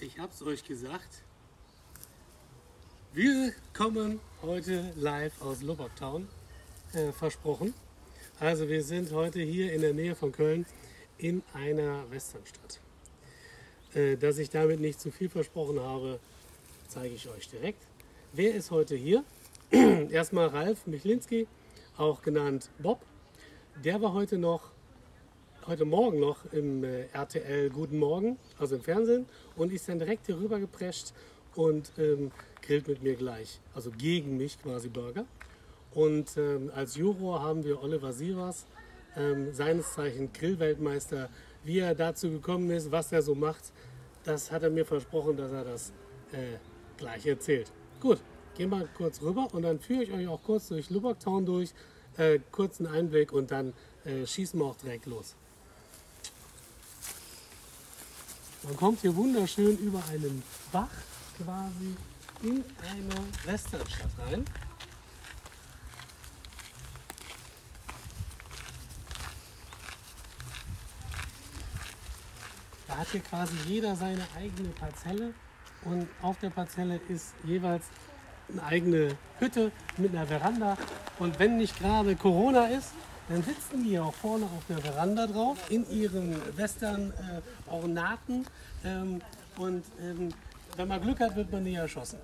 Ich hab's euch gesagt. Wir kommen heute live aus Lubbocktown, versprochen. Also wir sind heute hier in der Nähe von Köln in einer Westernstadt. Dass ich damit nicht zu viel versprochen habe, zeige ich euch direkt. Wer ist heute hier? Erstmal Ralf Michlinski, auch genannt Bob. Der war heute Morgen noch im RTL Guten Morgen, also im Fernsehen, und ist dann direkt hier rüber geprescht und grillt mit mir gleich, also gegen mich quasi Burger. Und als Juror haben wir Oliver Sievers, seines Zeichen Grillweltmeister. Wie er dazu gekommen ist, was er so macht, das hat er mir versprochen, dass er das gleich erzählt. Gut, gehen wir kurz rüber und dann führe ich euch auch kurz durch Lubbocktown durch, kurzen Einblick und dann schießen wir auch direkt los. Man kommt hier wunderschön über einen Bach quasi in eine Westernstadt rein. Da hat hier quasi jeder seine eigene Parzelle und auf der Parzelle ist jeweils eine eigene Hütte mit einer Veranda. Und wenn nicht gerade Corona ist, dann sitzen die auch vorne auf der Veranda drauf in ihren Western-Ornaten. Und wenn man Glück hat, wird man nie erschossen.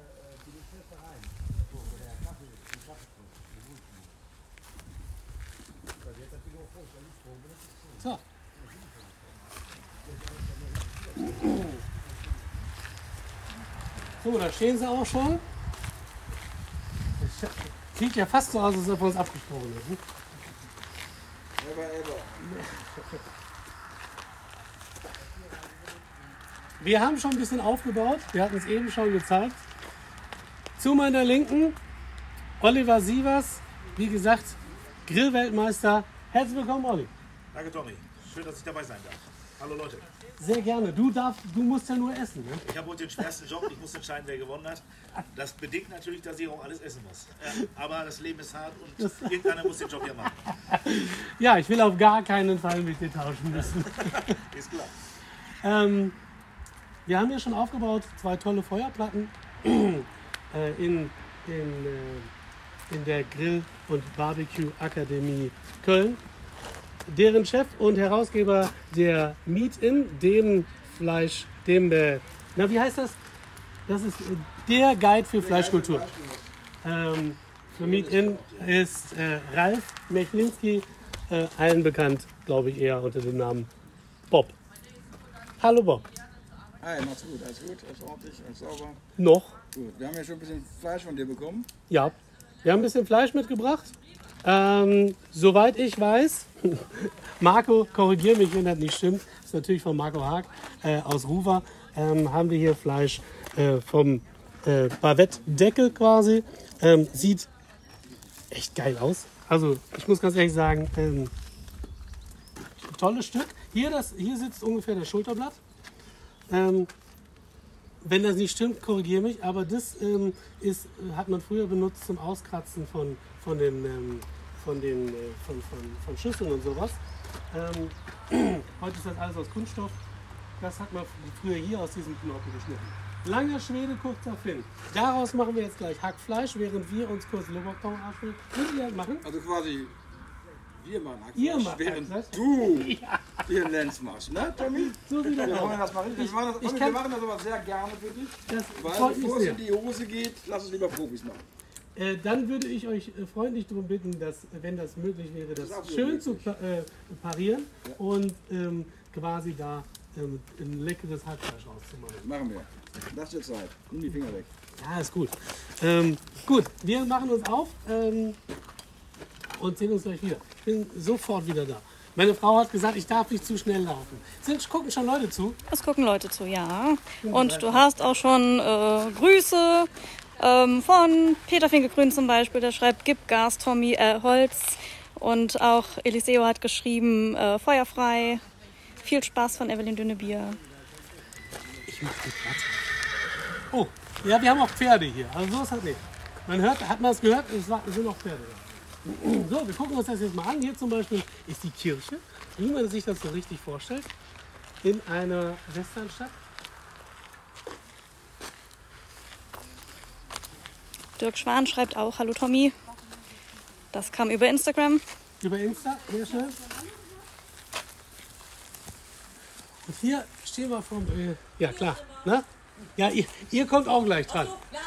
So. So, da stehen sie auch schon. Sieht ja fast so aus, als ob wir uns abgesprochen hätten. Wir haben schon ein bisschen aufgebaut. Wir hatten es eben schon gezeigt. Zu meiner Linken Oliver Sievers, wie gesagt, Grillweltmeister. Herzlich willkommen, Olli. Danke, Tommy. Schön, dass ich dabei sein darf. Hallo, Leute. Sehr gerne. Du musst ja nur essen. Ne? Ich habe heute den schwersten Job. Ich muss entscheiden, wer gewonnen hat. Das bedingt natürlich, dass ich auch alles essen muss. Aber das Leben ist hart und irgendeiner muss den Job ja machen. Ja, ich will auf gar keinen Fall mit dir tauschen müssen. Ist klar. Wir haben ja schon aufgebaut 2 tolle Feuerplatten in der Grill- und Barbecue-Akademie Köln. Deren Chef und Herausgeber der Meat In, wie heißt das? Das ist der Guide für Fleischkultur. Für Meat In ist Ralf Michlinski, allen bekannt, glaube ich, eher unter dem Namen Bob. Hallo Bob. Hi, macht's gut, alles ordentlich, alles sauber. Noch? Gut, wir haben ja schon ein bisschen Fleisch von dir bekommen. Ja, wir haben ein bisschen Fleisch mitgebracht. Soweit ich weiß, Marco, korrigiere mich, wenn das nicht stimmt, ist natürlich von Marco Haag aus Ruwer, haben wir hier Fleisch vom Bavette-Deckel quasi. Sieht echt geil aus. Also ich muss ganz ehrlich sagen, ein tolles Stück. Hier sitzt ungefähr das Schulterblatt. Wenn das nicht stimmt, korrigiere mich, aber das hat man früher benutzt zum Auskratzen von Schüsseln und sowas. Heute ist das alles aus Kunststoff. Das hat man früher hier aus diesem Knorpel geschnitten. Langer Schwede, kurzer Finn. Daraus machen wir jetzt gleich Hackfleisch, während wir uns kurz Lubbocktown abspielen. Würdet ihr das machen? Also quasi, wir machen Hackfleisch, Ihr macht während Hackfleisch? du den Lenz machst, ne Tommy? So wie Wir das machen das mal richtig. Wir machen das aber sehr gerne für dich. Das Weil freut mich bevor es sehr. in die Hose geht, lass es lieber Profis machen. Dann würde ich euch freundlich darum bitten, dass, wenn das möglich wäre, das Das ist schön möglich. zu parieren und quasi da ein leckeres Hackfleisch rauszumachen. Machen wir. Lass dir Zeit. Nimm die Finger weg. Ja, ist gut. Gut, wir machen uns auf und sehen uns gleich wieder. Ich bin sofort wieder da. Meine Frau hat gesagt, ich darf nicht zu schnell laufen. Gucken schon Leute zu? Es gucken Leute zu, ja. Und du hast auch schon Grüße von Peter Finke-Grün zum Beispiel. Der schreibt, gib Gas, Tommy, Holz. Und auch Eliseo hat geschrieben, feuerfrei. Viel Spaß von Evelyn Dünnebier. Ich mach die Platte. Oh, ja, wir haben auch Pferde hier. Also so ist das nicht. Hat man es gehört? Es sind auch Pferde da. So, wir gucken uns das jetzt mal an. Hier zum Beispiel ist die Kirche, wie man sich das so richtig vorstellt, in einer Westernstadt. Dirk Schwan schreibt auch, hallo Tommy. Das kam über Instagram. Über Insta, sehr schön. Und hier stehen wir vom... ja, klar. Ne? Ja, ihr kommt auch gleich dran.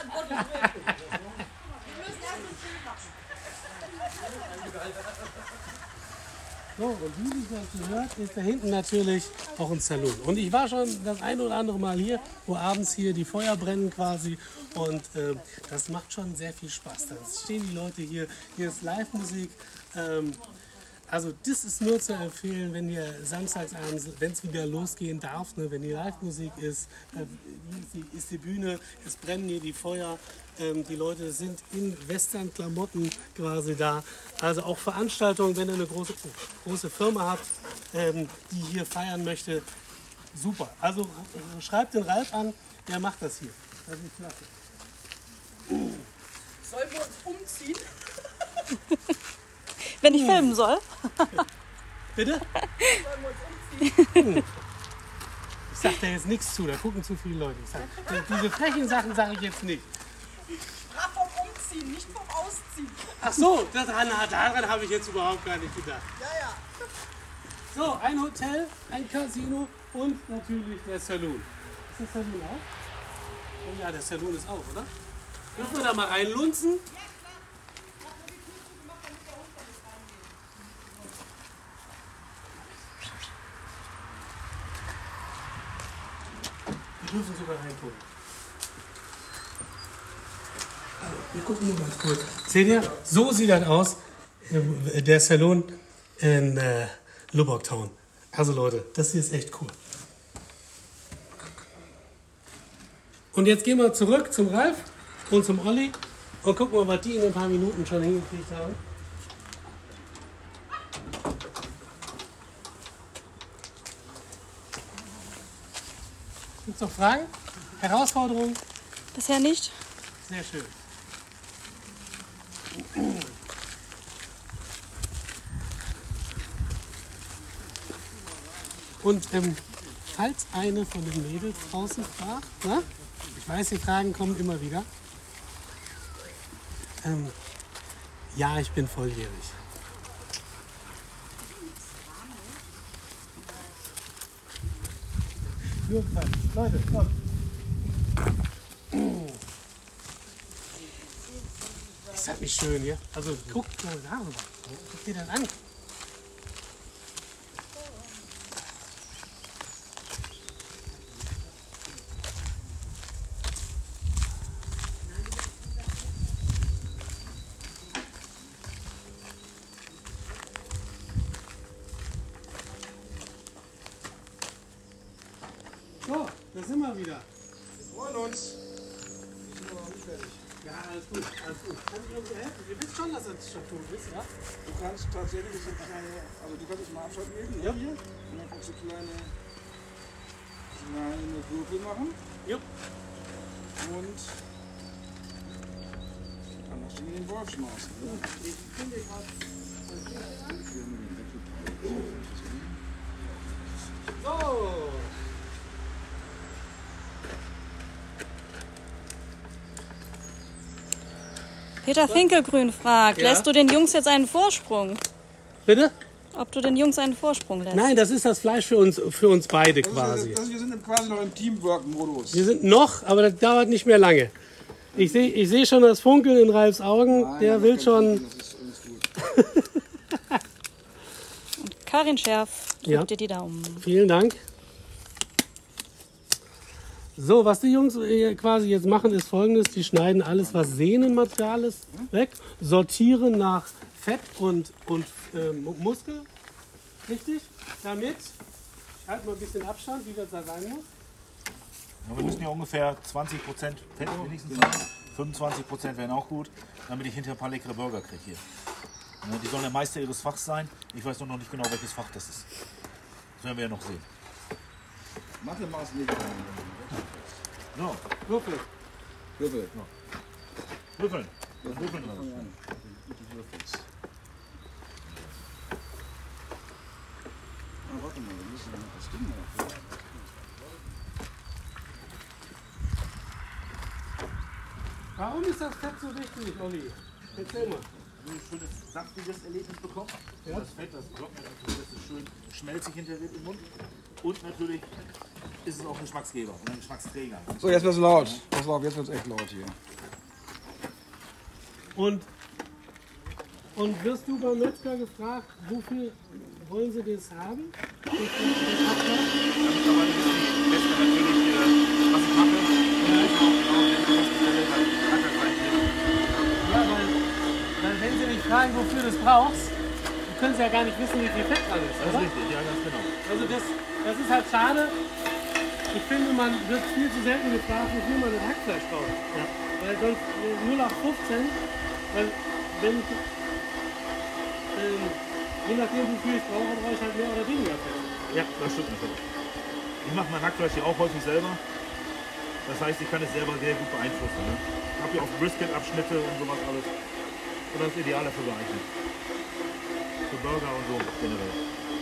So, und wie sich das gehört, ist da hinten natürlich auch ein Saloon. Und ich war schon das ein oder andere Mal hier, wo abends hier die Feuer brennen quasi. Und das macht schon sehr viel Spaß. Da stehen die Leute hier ist Live-Musik. Also das ist nur zu empfehlen, wenn ihr samstagsabends, wenn es wieder losgehen darf, ne, wenn die Live-Musik ist, ist die Bühne, es brennen hier die Feuer, die Leute sind in Western-Klamotten quasi da. Also auch Veranstaltungen, wenn ihr eine große Firma habt, die hier feiern möchte, super. Also schreibt den Ralf an, der macht das hier. Das ist klasse. Sollen wir uns umziehen? Wenn ich filmen soll. Bitte? Sollen wir uns umziehen? Ich sag da jetzt nichts zu, da gucken zu viele Leute. Ich sag, diese frechen Sachen sage ich jetzt nicht. Ich sprach vom Umziehen, nicht vom Ausziehen. Ach so, daran habe ich jetzt überhaupt gar nicht gedacht. Ja, ja. So, ein Hotel, ein Casino und natürlich der Saloon. Ist der Saloon auch? Oh ja, der Saloon ist auch, oder? Dürfen wir da mal reinlunzen? Wir dürfen sogar reingucken. Also, wir gucken nur ganz kurz. Seht ihr? So sieht das aus, der Saloon in Lubbock Town. Also Leute, das hier ist echt cool. Und jetzt gehen wir zurück zum Ralf und zum Olli und gucken mal, was die in ein paar Minuten schon hingekriegt haben. Gibt es noch Fragen? Herausforderungen? Bisher nicht. Sehr schön. Und falls eine von den Mädels draußen fragt, ne? Ich weiß, die Fragen kommen immer wieder. Ja, ich bin volljährig. Nur Quatsch. Leute, komm. Ist das nicht schön hier? Also guckt mal darüber. Guckt dir das an. So, da sind wir wieder. Wir freuen uns. Wir sind aber noch nicht fertig. Ja, alles gut, alles gut. Kann ich irgendwie helfen? Ihr wisst schon, dass das schon tot ist, ja? Du kannst tatsächlich so kleine, also du kannst es mal Abstand nehmen, Ja. hier. Und dann kannst du kleine Würfel machen. Jo. Und dann hast du in den Wolf schmeißen. Ne? Ich finde gerade. So. Peter Finkelgrün fragt, Ja? lässt du den Jungs jetzt einen Vorsprung? Bitte? Ob du den Jungs einen Vorsprung lässt? Nein, das ist das Fleisch für uns beide quasi. Wir sind quasi noch im Teamwork-Modus. Wir sind noch, aber das dauert nicht mehr lange. Ich seh schon das Funkeln in Ralfs Augen. Nein, Der das will kann schon. ich nicht, das ist alles gut. Und Karin Scherf drückt Ja. dir die Daumen. Vielen Dank. So, was die Jungs quasi jetzt machen, ist Folgendes: Die schneiden alles, was Sehnenmaterial ist, weg, sortieren nach Fett und Muskel. Richtig? Damit, ich halte mal ein bisschen Abstand, wie das da sein muss. Ja, wir müssen ja ungefähr 20% Fett wenigstens haben. 25% wären auch gut, damit ich hinterher ein paar leckere Burger kriege hier. Ja, die sollen der Meister ihres Fachs sein. Ich weiß noch nicht genau, welches Fach das ist. Das werden wir ja noch sehen. Mathe Maß nicht. So, Würfel. Würfel. würfeln. Dann würfeln wir. Mit den Würfels. Ah, warte mal, wir müssen noch das Ding noch. Warum ist das Fett so wichtig, Olli? Erzähl mal. Ein schönes, saftiges Erlebnis bekommen. Ja. Das Fett, das trocknet natürlich, das ist schön schmelzig hinterher wird im Mund. Und natürlich ist es auch ein Geschmacksgeber und ein Geschmacksträger. So, jetzt wird's laut. Pass auf, jetzt wird's echt laut hier. Und wirst du beim Metzger gefragt, wofür wollen sie das haben? Das Damit aber nicht Metzger natürlich, was ich mache. Ja, weil wenn sie dich fragen, wofür du es brauchst, du können sie ja gar nicht wissen, wie viel Fett dran ist, Das ist oder? richtig, ja, ganz genau. Also das ist halt schade. Ich finde, man wird viel zu selten gefragt, wofür man das Hackfleisch braucht. Ja. Weil sonst 0815, weil wenn ich, je nachdem wie viel ich brauche, brauche ich halt mehr oder weniger Fett. Ja, das stimmt natürlich. Ich mache mein Hackfleisch hier auch häufig selber. Das heißt, ich kann es selber sehr gut beeinflussen. Ne? Ich habe hier auch Brisket-Abschnitte und sowas alles. Und das ist ideal dafür geeignet. Für Burger und so generell.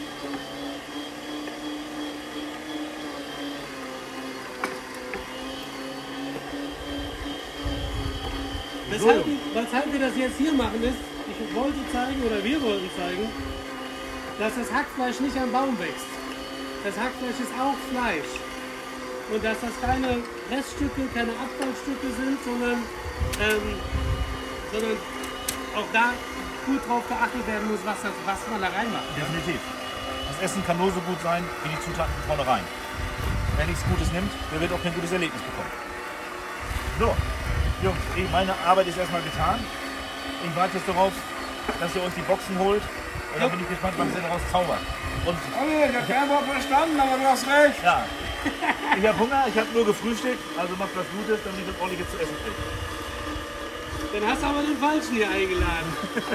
Weshalb wir das jetzt hier machen ist, ich wollte zeigen, oder wir wollten zeigen, dass das Hackfleisch nicht am Baum wächst. Das Hackfleisch ist auch Fleisch. Und dass das keine Reststücke, keine Abfallstücke sind, sondern auch da gut drauf geachtet werden muss, was man da reinmacht. Definitiv. Das Essen kann nur so gut sein, wie die Zutaten von vornherein. Wer nichts Gutes nimmt, der wird auch kein gutes Erlebnis bekommen. So, Jungs, meine Arbeit ist erstmal getan. Ich warte jetzt darauf, dass ihr euch die Boxen holt. Und dann bin ich gespannt, was ihr daraus zaubert. Und Olli, ich hab kein Wort verstanden, aber du hast recht. ja, ich habe Hunger, ich habe nur gefrühstückt, also macht was Gutes, damit ich das Olli jetzt zu essen kriege. Dann hast du aber den Falschen hier eingeladen.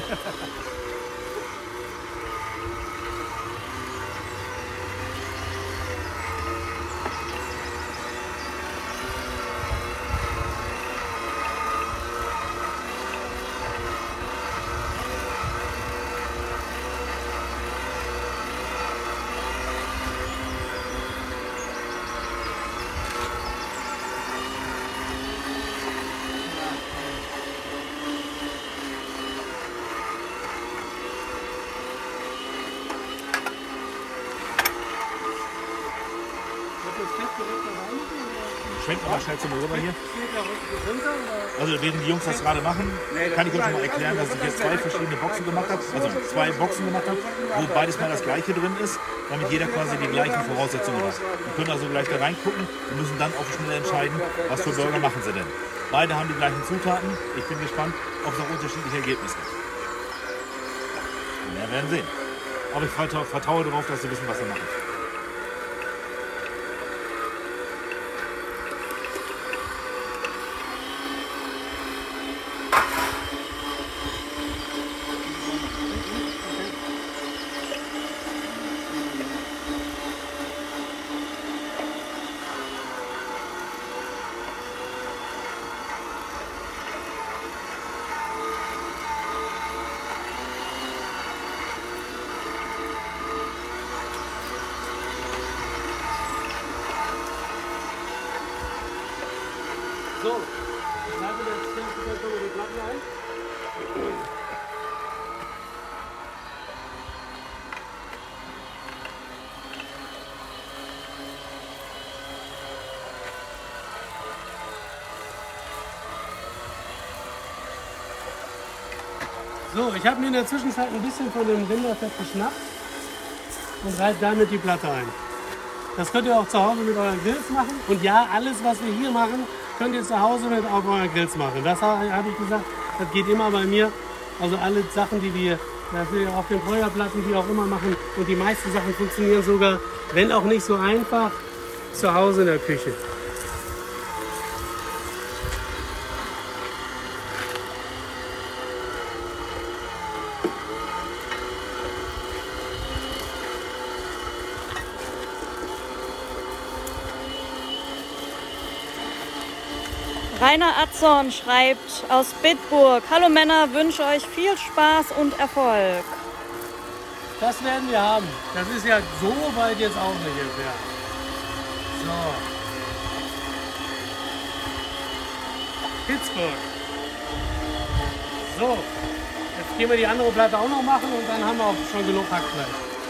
Schwenkt aber schnell zum Rüber hier. Also während die Jungs das gerade machen, kann ich euch schon mal erklären, dass ich jetzt zwei verschiedene Boxen gemacht habe. Also zwei Boxen gemacht habe, wo beides mal das gleiche drin ist, damit jeder quasi die gleichen Voraussetzungen hat. Die können also gleich da reingucken und müssen dann auf die Schnelle entscheiden, was für Burger machen sie denn. Beide haben die gleichen Zutaten. Ich bin gespannt, ob es auch unterschiedliche Ergebnisse gibt. Wir werden sehen. Aber ich vertraue darauf, dass sie wissen, was sie machen. So, ich habe jetzt schon mal die Platten ein. So, ich habe mir in der Zwischenzeit ein bisschen von dem Rinderfett geschnappt und reibe damit die Platte ein. Das könnt ihr auch zu Hause mit euren Grills machen. Und ja, alles, was wir hier machen, könnt ihr zu Hause mit auf euren Grills machen. Das habe ich gesagt, das geht immer bei mir. Also alle Sachen, die wir auf den Feuerplatten, die auch immer machen. Und die meisten Sachen funktionieren sogar, wenn auch nicht so einfach, zu Hause in der Küche. Rainer Atzorn schreibt aus Bitburg: Hallo Männer, wünsche euch viel Spaß und Erfolg. Das werden wir haben. Das ist ja so weit jetzt auch nicht entfernt. So. Pittsburgh. So, jetzt gehen wir die andere Platte auch noch machen und dann haben wir auch schon genug Hackfleisch.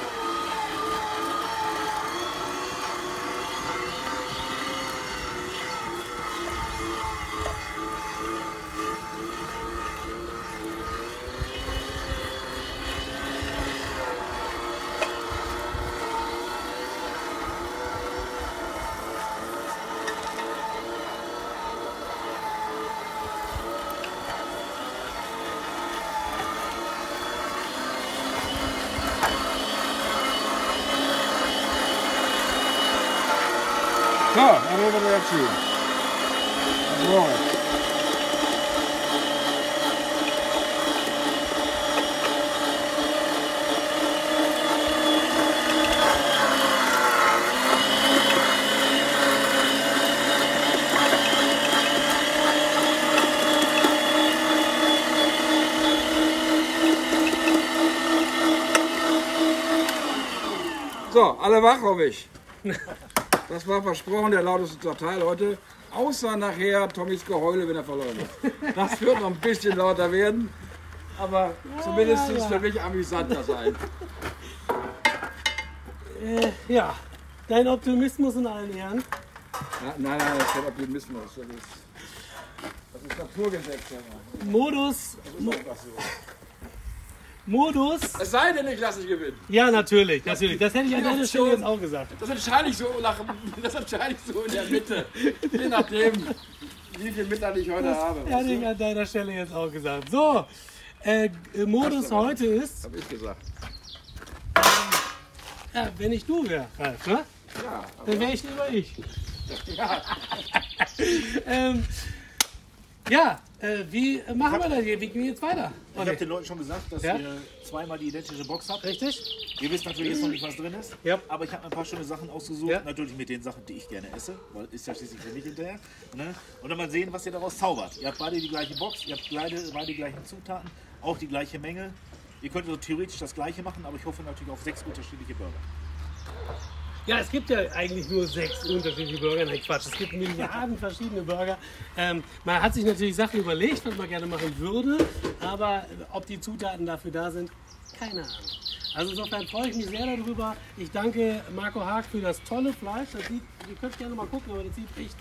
So, arrivederci. So. So, alle wach, hoffe ich. Das war versprochen, der lauteste Teil heute. Außer nachher Tommys Geheule, wenn er verloren hat. Das wird noch ein bisschen lauter werden. Aber zumindest für mich amüsanter sein. Ja, dein Optimismus in allen Ehren. Nein, das ist kein Optimismus. Das ist Naturgesetz. Modus. Das ist einfach so. Modus. Es sei denn, ich lasse dich gewinnen. Ja, natürlich, natürlich. Das hätte ich an deiner Stelle jetzt auch gesagt. Das entscheide ich so in der Mitte. Je nachdem, wie viel Mittag ich heute habe. Hätte ich an deiner Stelle jetzt auch gesagt. So, Modus heute ist, Hab ich gesagt. ja, wenn ich du wäre, Ralf, ne? Ja, Dann wäre ich lieber ich. ja. Ja, wie machen wir das hier? Wie gehen wir jetzt weiter? Ich habe den Leuten schon gesagt, dass Ja? ihr zweimal die identische Box habt. Richtig? Ihr wisst natürlich jetzt noch nicht, was drin ist. Ja. Aber ich habe ein paar schöne Sachen ausgesucht. Ja. Natürlich mit den Sachen, die ich gerne esse. Weil ist ja schließlich für mich hinterher. Ne? Und dann mal sehen, was ihr daraus zaubert. Ihr habt beide die gleiche Box, ihr habt beide die gleichen Zutaten, auch die gleiche Menge. Ihr könnt also theoretisch das gleiche machen, aber ich hoffe natürlich auf 6 unterschiedliche Burger. Ja, es gibt ja eigentlich nur 6 unterschiedliche Burger. Nein, Quatsch, es gibt Milliarden verschiedene Burger. Man hat sich natürlich Sachen überlegt, was man gerne machen würde, aber ob die Zutaten dafür da sind, keine Ahnung. Also insofern freue ich mich sehr darüber. Ich danke Marco Haag für das tolle Fleisch. Das sieht, ihr könnt gerne mal gucken, aber das sieht echt,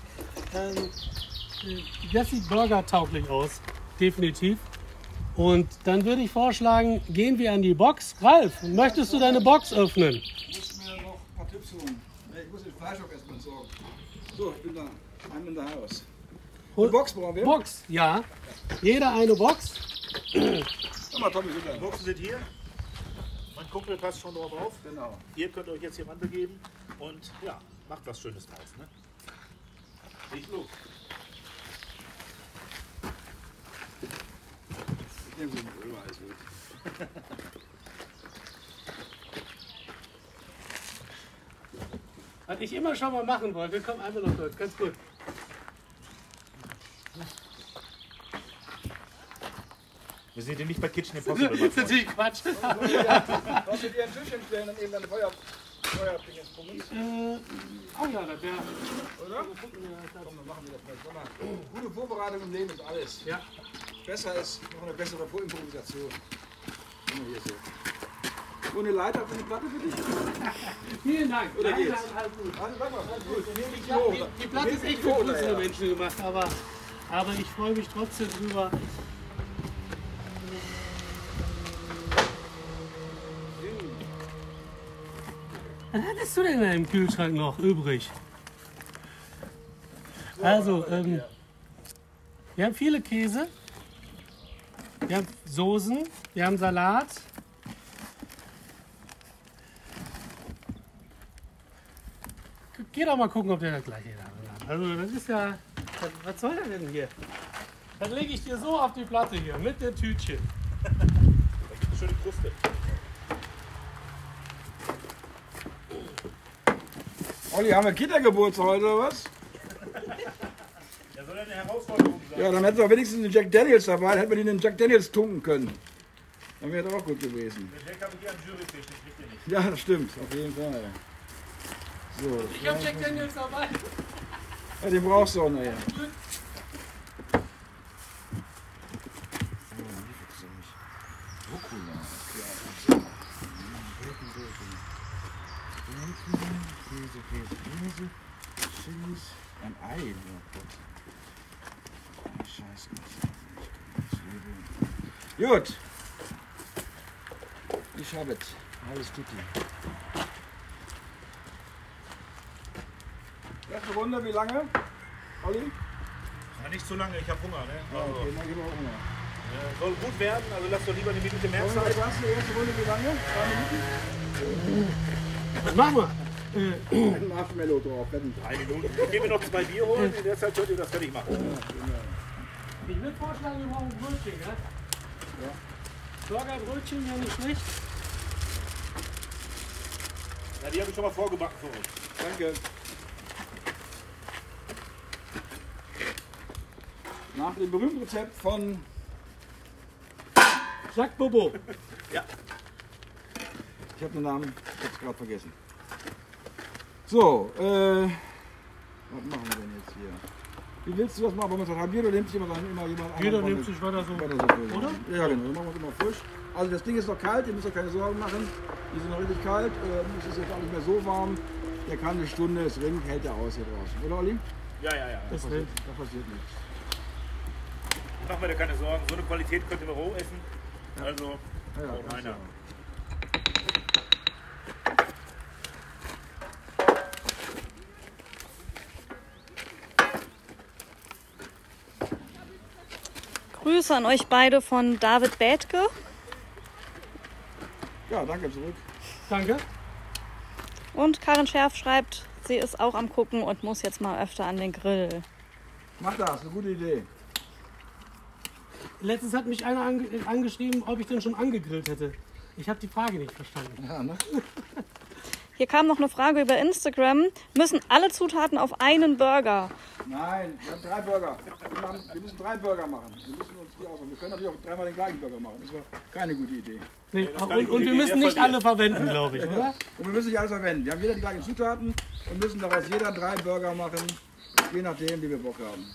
das sieht burgertauglich aus, definitiv. Und dann würde ich vorschlagen, gehen wir an die Box. Ralf, möchtest du deine Box öffnen? Ich muss mir noch ein paar Tipps holen. Ich muss den Fleisch auch erstmal entsorgen. So, ich bin da. I'm in the house. Eine Box brauchen wir? Box, ja. Jeder eine Box. Guck mal, Tommy, sind da. Die Boxen sind hier. Mein Kumpel passt schon drauf auf. Genau. Ihr könnt euch jetzt hier ranbegeben und ja, macht was Schönes draus. Ne? Ich los. Ich nehme so ein Ölweiß mit. Was ich immer schon mal machen wollte, komm einfach noch kurz, ganz gut. Wir sind hier nicht bei Kitchen Das Impossible. ist natürlich Quatsch. Brauchst du dir ein Tisch hinstellen und eben deine Feuerding jetzt gucken? Oh ja, das wäre. Oder? Komm, dann machen wir das mal. Sag mal, gute Vorbereitung im Leben ist alles. Ja. Besser ist noch eine bessere Improvisation. Guck mal hier so. Ohne Leiter für die Platte für dich? Vielen Dank. Oder Nein, geht's? nein, alles gut. Warte, warte mal, ganz gut. Die Platte ist echt für größere Menschen gemacht, aber ich freue mich trotzdem drüber. Was hattest du denn da im Kühlschrank noch übrig? Also, wir haben viele Käse, wir haben Soßen, wir haben Salat. Geh doch mal gucken, ob der das gleiche da hat. Also, das ist ja. Was soll der denn hier? Das lege ich dir so auf die Platte hier mit dem Tütchen. Da gibt es eine schöne Kruste. Olli, haben wir Kindergeburtstag heute oder was? Ja, soll ja eine Herausforderung sein. Ja, dann hätten wir wenigstens einen Jack Daniels dabei, dann hätten wir den Jack Daniels tunken können. Dann wäre das auch gut gewesen. Den Jack habe ich hier am Juryfisch, den kriegt ihr nicht. Ja, das stimmt, auf jeden Fall. So, Ich hab Jack Daniels dabei. ja, den brauchst du auch nachher. Käse. Chilis. Ein Ei. Oh Gott. Scheiße. Gut. Ich habe es. Alles tutti. Erste Runde, wie lange? Olli? Ja, nicht zu lange, ich habe Hunger. Ne? Ja, okay, dann gehen wir Hunger. Soll gut werden, also lass doch lieber eine Minute mehr Was Zeit. hast du erste Runde, wie lange? 2 Minuten? Was machen wir? Ein Marshmallow drauf. 3 Minuten. Gehen wir noch 2 Bier holen, in der Zeit könnt ihr das fertig machen. Ich würde vorschlagen, wir brauchen Brötchen, ja? Ja. Burgerbrötchen wäre nicht schlecht. Ja, die habe ich schon mal vorgebacken für euch. Danke. Nach dem berühmten Rezept von Jacques Bobo. Ja. Ich habe den Namen jetzt gerade vergessen. So, was machen wir denn jetzt hier? Wie willst du das machen? Wollen wir das halbieren oder nimmt sich immer jemand Jeder anderen? nimmt sich weiter so. Oder? Ja, genau. Dann machen wir es immer frisch. Also das Ding ist noch kalt, ihr müsst euch keine Sorgen machen. Die sind noch richtig kalt. Es ist jetzt auch nicht mehr so warm. Der kann eine Stunde, es ringt, hält er aus hier draußen. Oder Olli? Ja. Das Da hält. passiert nichts. Mach mir da keine Sorgen, so eine Qualität könnt ihr roh essen. Also, Ja, oh, ganz meiner. klar. Grüße an euch beide von David Bethke. Ja, danke zurück. Danke. Und Karin Scherf schreibt, sie ist auch am Gucken und muss jetzt mal öfter an den Grill. Mach das, eine gute Idee. Letztens hat mich einer angeschrieben, ob ich denn schon angegrillt hätte. Ich habe die Frage nicht verstanden. Ja, ne? Hier kam noch eine Frage über Instagram. Müssen alle Zutaten auf einen Burger? Nein, wir haben 3 Burger. Wir müssen 3 Burger machen. Wir müssen uns die aussuchen. Wir können natürlich auch 3-mal den gleichen Burger machen. Das war keine gute Idee. Nee, das kann ich und wir nicht müssen nicht verlieren. alle verwenden, glaube ich, oder? Und wir müssen nicht alles verwenden. Wir haben jeder die gleichen Zutaten und müssen daraus jeder 3 Burger machen, je nachdem, wie wir Bock haben.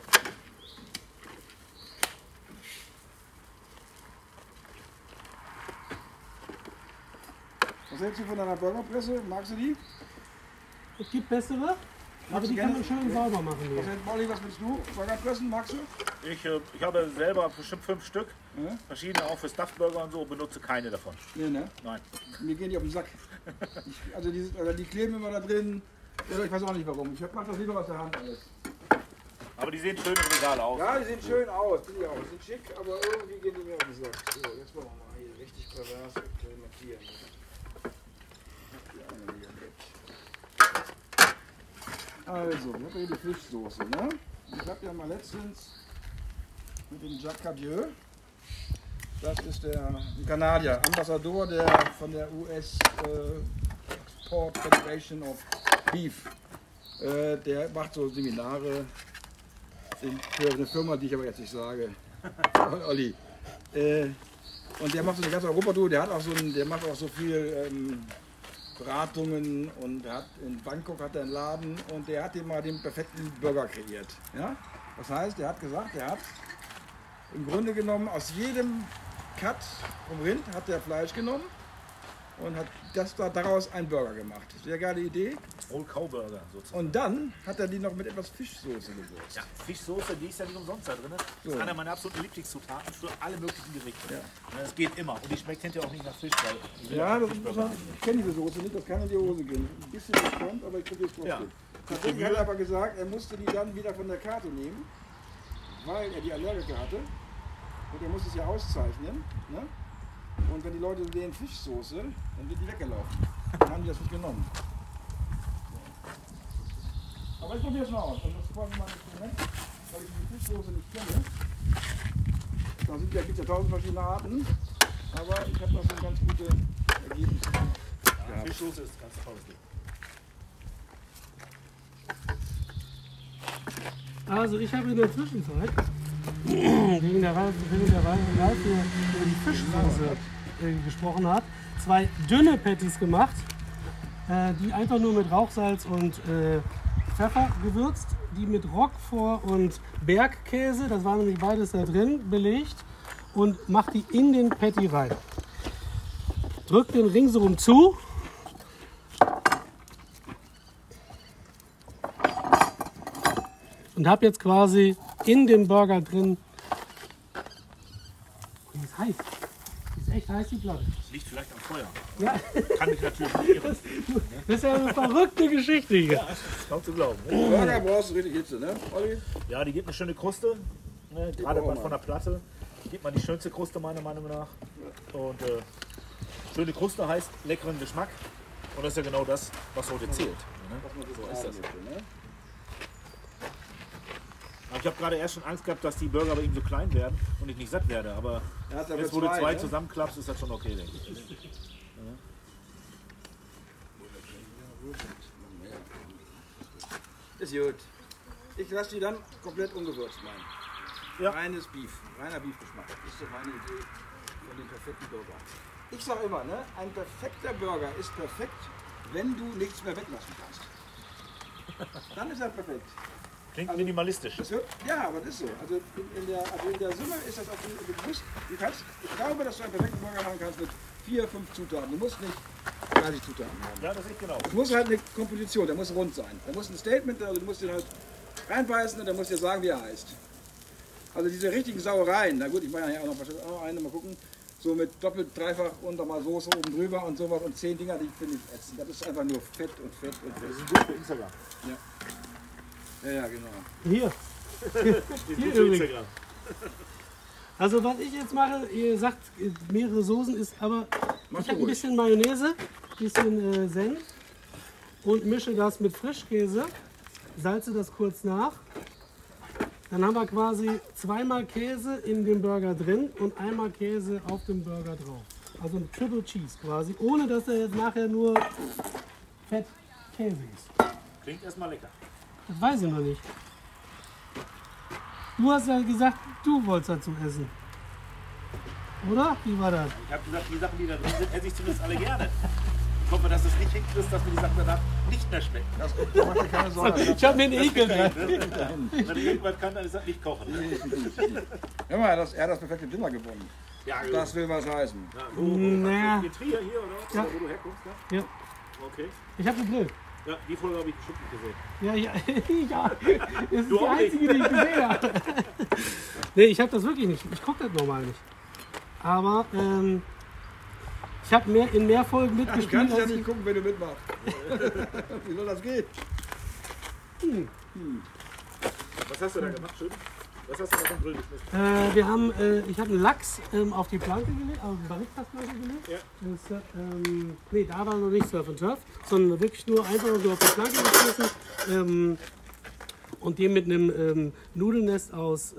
Was hältst du von deiner Burgerpresse? Magst du die? Es gibt bessere, aber du die kann man gerne? schön sauber machen. Was, Hier. hältst, Molly, was willst du? Burgerpressen magst du? Ich habe selber bestimmt 5 Stück, Ja? verschiedene auch für Stuffburger und so, benutze keine davon. Nee, ne? Nein. Mir gehen die auf den Sack. Also die kleben immer da drin. Ja, ich weiß auch nicht warum. Ich mach das lieber aus der Hand alles. Aber die sehen schön im Regal aus. Ja, die sehen schön aus. Finde ich auch. Die sind schick, aber irgendwie gehen die mir auf den Sack. So, jetzt machen wir mal hier richtig pervers markieren. Also, wir haben hier die Fischsoße, ne? Ich habe ja mal letztens mit dem Jacques Cadieux, das ist der Kanadier, Ambassador von der US Export Federation of Beef. Der macht so Seminare für eine Firma, die ich aber jetzt nicht sage. Olli. Und der macht so eine ganze Europa-Tour, der macht auch so viel Beratungen und in Bangkok hat er einen Laden und der hat mal den perfekten Burger kreiert. Ja? Das heißt, der hat gesagt, der hat im Grunde genommen aus jedem Cut vom Rind hat der Fleisch genommen und hat daraus einen Burger gemacht. Sehr geile Idee. Old Cow Burger sozusagen. Und dann hat er die noch mit etwas Fischsoße gewürzt. Ja, Fischsoße, die ist ja nicht umsonst da drin. Das ist einer meiner absoluten Lieblingszutaten für alle möglichen Gerichte. Ja. Das geht immer. Und die schmeckt hinterher auch nicht nach Fisch. Weil ich will Ja, auch das Fischburger haben. ich kenne diese Soße nicht, das kann in die Hose gehen. Ein bisschen gespannt, aber ich probiere es trotzdem. Ja. Tatsächlich hat er aber gesagt, er musste die dann wieder von der Karte nehmen, weil er die Allergiker hatte. Und er muss es ja auszeichnen. Ne? Und wenn die Leute sehen Fischsoße, dann wird die weggelaufen. Dann haben die das nicht genommen. So. Aber ich probiere es mal aus. Und das ist quasi mein Experiment, weil ich die Fischsoße nicht kenne. Da gibt es ja 1000 verschiedene Arten. Aber ich habe da schon ganz gute Ergebnisse. Ja, Fischsoße ist ganz tolles Ding. Also ich habe in der Zwischenzeit wegen der Ralf hier über die Fischsoße gesprochen hat, 2 dünne Patties gemacht, die einfach nur mit Rauchsalz und Pfeffer gewürzt, die mit Roquefort und Bergkäse, das war nämlich beides da drin, belegt und macht die in den Patty rein. Drückt den ringsherum zu Und habe jetzt quasi in dem Burger drin. Und die ist heiß. Die ist echt heiß, die Platte. Das liegt vielleicht am Feuer. Ja, Kann ich natürlich nicht irren. das ist ja eine verrückte Geschichte hier. Das ist kaum zu glauben. Ne? Burger brauchst du richtig Hitze, ne, Olli? Ja, die gibt eine schöne Kruste. Ne? Gerade von der Platte. Gibt man die schönste Kruste meiner Meinung nach. Und schöne Kruste heißt leckeren Geschmack. Und das ist ja genau das, was heute zählt. Ne? So ist das. Aber ich habe gerade erst schon Angst gehabt, dass die Burger bei ihm so klein werden und ich nicht satt werde. Aber jetzt, wo du zwei zusammenklappst, ist das schon okay, denke ich. Ist gut. Ich lasse die dann komplett ungewürzt bleiben. Ja. Reines Beef, reiner Beefgeschmack. Das ist so meine Idee von dem perfekten Burger. Ich sage immer, ne, ein perfekter Burger ist perfekt, wenn du nichts mehr weglassen kannst. Dann ist er perfekt. Klingt minimalistisch. Das wird, ja, aber das ist so. Also in der Summe ist das auch ich glaube, dass du einen perfekten Burger machen kannst mit 4, 5 Zutaten. Du musst nicht 30 Zutaten haben. Ja, das ist genau. Es muss halt eine Komposition, der muss rund sein. Da muss ein Statement, also du musst den halt reinbeißen und der muss dir sagen, wie er heißt. Also diese richtigen Sauereien, na gut, ich mache ja auch noch eine, mal gucken, so mit doppelt, dreifach und nochmal Soße oben drüber und sowas und 10 Dinger, die finde ich ätzend. Das ist einfach nur Fett und Fett und Das Fett. ist gut für Instagram. Ja, genau. Hier. Das ist Hier gut für übrigens. Instagram. Also was ich jetzt mache, ihr sagt mehrere Soßen, ist aber Mach ich du habe ein ruhig. bisschen Mayonnaise, ein bisschen Senf und mische das mit Frischkäse, salze das kurz nach. Dann haben wir quasi zweimal Käse in dem Burger drin und einmal Käse auf dem Burger drauf. Also ein Triple Cheese quasi, ohne dass er jetzt nachher nur Fett Käse ist. Klingt erstmal lecker. Das weiß ich noch nicht. Du hast ja gesagt, du wolltest dazu essen. Oder? Wie war das? Ich habe gesagt, die Sachen, die da drin sind, esse ich zumindest alle gerne. Ich hoffe, dass es nicht hinkriegst, dass mir die Sachen danach nicht mehr schmecken. Mach dir keine Sorge. Ich habe mir einen Ekel dran. Wenn ich irgendwas kann, dann ist das nicht kochen. Hör mal, er hat das perfekte Dinner gewonnen. Ja, Das will was heißen. Naja. Ihr Trier hier, oder? Ja. Oder wo du herkommst, ne? Ja, Okay. ich habe gegrillt. Ja, die Folge habe ich bestimmt nicht gesehen. Ja, das ist Du die auch nicht. einzige, die ich gesehen habe. Nee, ich habe das wirklich nicht. Ich gucke das normal nicht. Aber ich habe in mehr Folgen Du mitgespielt. kannst ja als nicht gucken, wenn du mitmachst. Wie soll das gehen? Was hast du da gemacht, schön? Was hast du da vom Grill geschmissen? wir haben, ich habe einen Lachs auf die Planke gelegt, auf die Barrikadplanke gelegt. Ja. Das, nee, da war noch nicht Surf and Turf, sondern wirklich nur einfach nur so auf die Planke geschmissen. Und den mit einem Nudelnest aus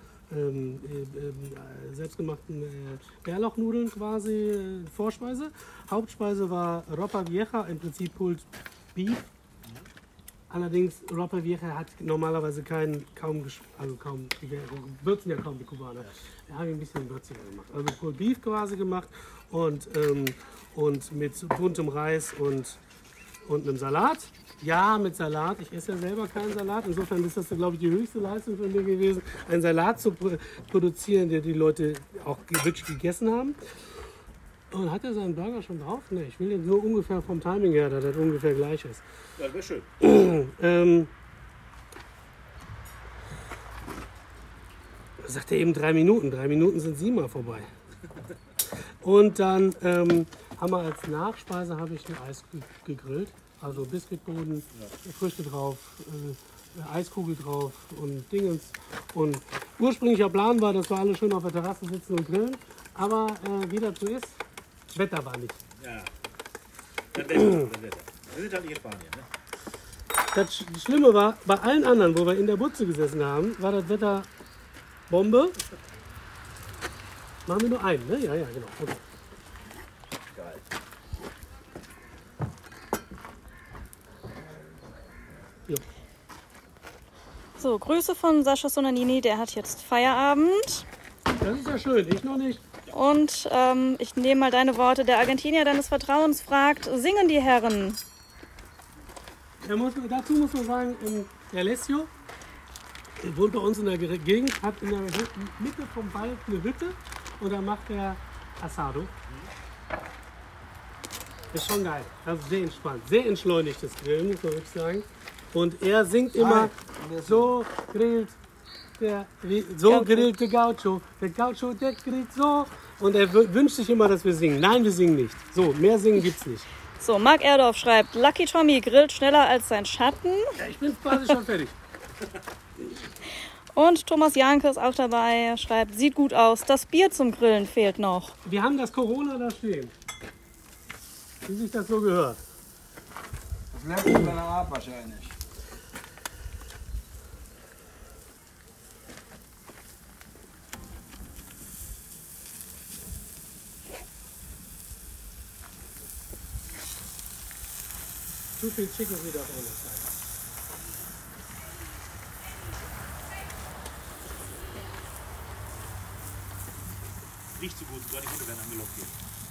selbstgemachten Bärlauchnudeln quasi Vorspeise. Hauptspeise war Ropa Vieja, im Prinzip Pulled Beef. Allerdings, Ropa Vieja hat normalerweise kaum, die würzen ja kaum die Kubaner. Wir haben ihn ein bisschen würziger gemacht. Also Pulled Beef quasi gemacht und mit buntem Reis und einem Salat. Ja, mit Salat. Ich esse ja selber keinen Salat. Insofern ist das, glaube ich, die höchste Leistung von mir gewesen, einen Salat zu produzieren, der die Leute auch wirklich gegessen haben. Und hat er seinen Burger schon drauf? Ne, ich will jetzt nur ungefähr vom Timing her, dass das ungefähr gleich ist. Ja, das wäre schön. Sagt er eben 3 Minuten. 3 Minuten sind 7-mal vorbei. Und dann haben wir als Nachspeise habe ich ein Eis gegrillt. Also Biskuitboden, Früchte drauf, Eiskugel drauf und Dingens. Und ursprünglicher Plan war, dass wir alle schön auf der Terrasse sitzen und grillen. Aber wie das so ist, Wetter war nicht. Ja. Dann Wetter. Wir sind halt hier in Spanien, ne? Das Schlimme war, bei allen anderen, wo wir in der Butze gesessen haben, war das Wetter Bombe. Machen wir nur einen, ne? Ja, genau. Okay. Geil. Ja. So, Grüße von Sascha Sonanini, der hat jetzt Feierabend. Das ist ja schön, ich noch nicht. Und ich nehme mal deine Worte. Der Argentinier deines Vertrauens fragt, singen die Herren? Dazu muss man sagen, der Alessio wohnt bei uns in der Gegend, hat in der Mitte vom Wald eine Hütte und da macht er Asado. Ist schon geil. Also sehr entspannt, sehr entschleunigtes Grillen, muss man wirklich sagen. Und er singt immer, so grillt der Gaucho. Der Gaucho, der grillt so. Und er wünscht sich immer, dass wir singen. Nein, wir singen nicht. So, mehr singen gibt's nicht. So, Marc Erdorf schreibt, Lucky Tommy grillt schneller als sein Schatten. Ja, ich bin quasi schon fertig. Und Thomas Janke ist auch dabei, schreibt, sieht gut aus, das Bier zum Grillen fehlt noch. Wir haben das Corona da stehen. Wie sich das so gehört. Das lernt in deiner Art wahrscheinlich. Zu viel Chicken wieder ohne Zeit. Nicht so gut, sogar die Hunde werden angelockt hier.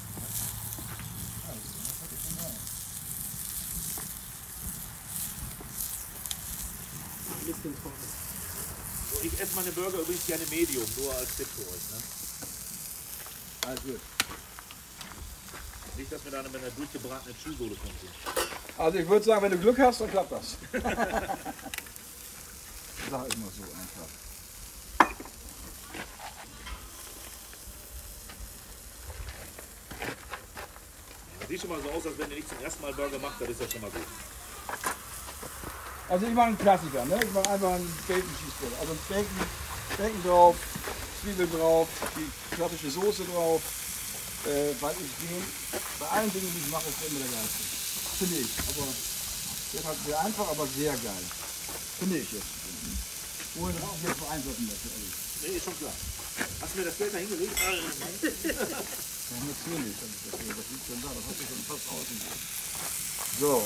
Ein bisschen trocken. So, ich esse meine Burger übrigens gerne Medium, nur als Tipp für euch. Ne? Alles gut. Nicht, dass mir da mit einer durchgebratenen Schuhsohle kommt. Also ich würde sagen, wenn du Glück hast, dann klappt das. Sag ich mal so einfach. Das sieht schon mal so aus, als wenn ihr nicht zum ersten Mal Burger macht, das ist ja schon mal gut. Also ich mache einen Klassiker, ne? Ich mache einfach einen Bacon Cheeseburger. Also Bacon drauf, Zwiebeln drauf, die klassische Soße drauf. Weil ich bei allen Dingen, die ich mache, ist immer der geilste. Finde ich. Aber der ist halt sehr einfach, aber sehr geil. Finde ich jetzt. Ohne das auch jetzt vereinfachen möchte. Nee, ist schon klar. Hast du mir das Geld da hingelegt? Ja, natürlich. Das liegt schon da, das hat sich schon fast außen. So.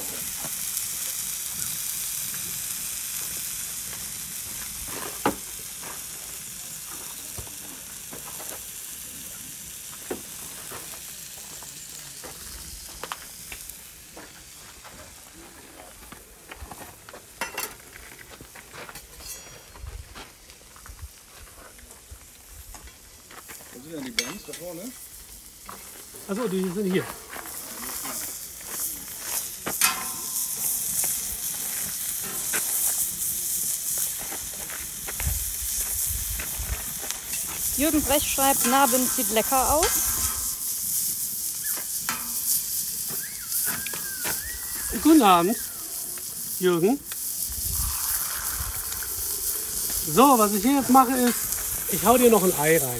Wo sind denn die Bands da vorne? Achso, die sind hier. Jürgen Brecht schreibt, Nabend sieht lecker aus. Guten Abend, Jürgen. So, was ich hier jetzt mache ist, ich hau dir noch ein Ei rein.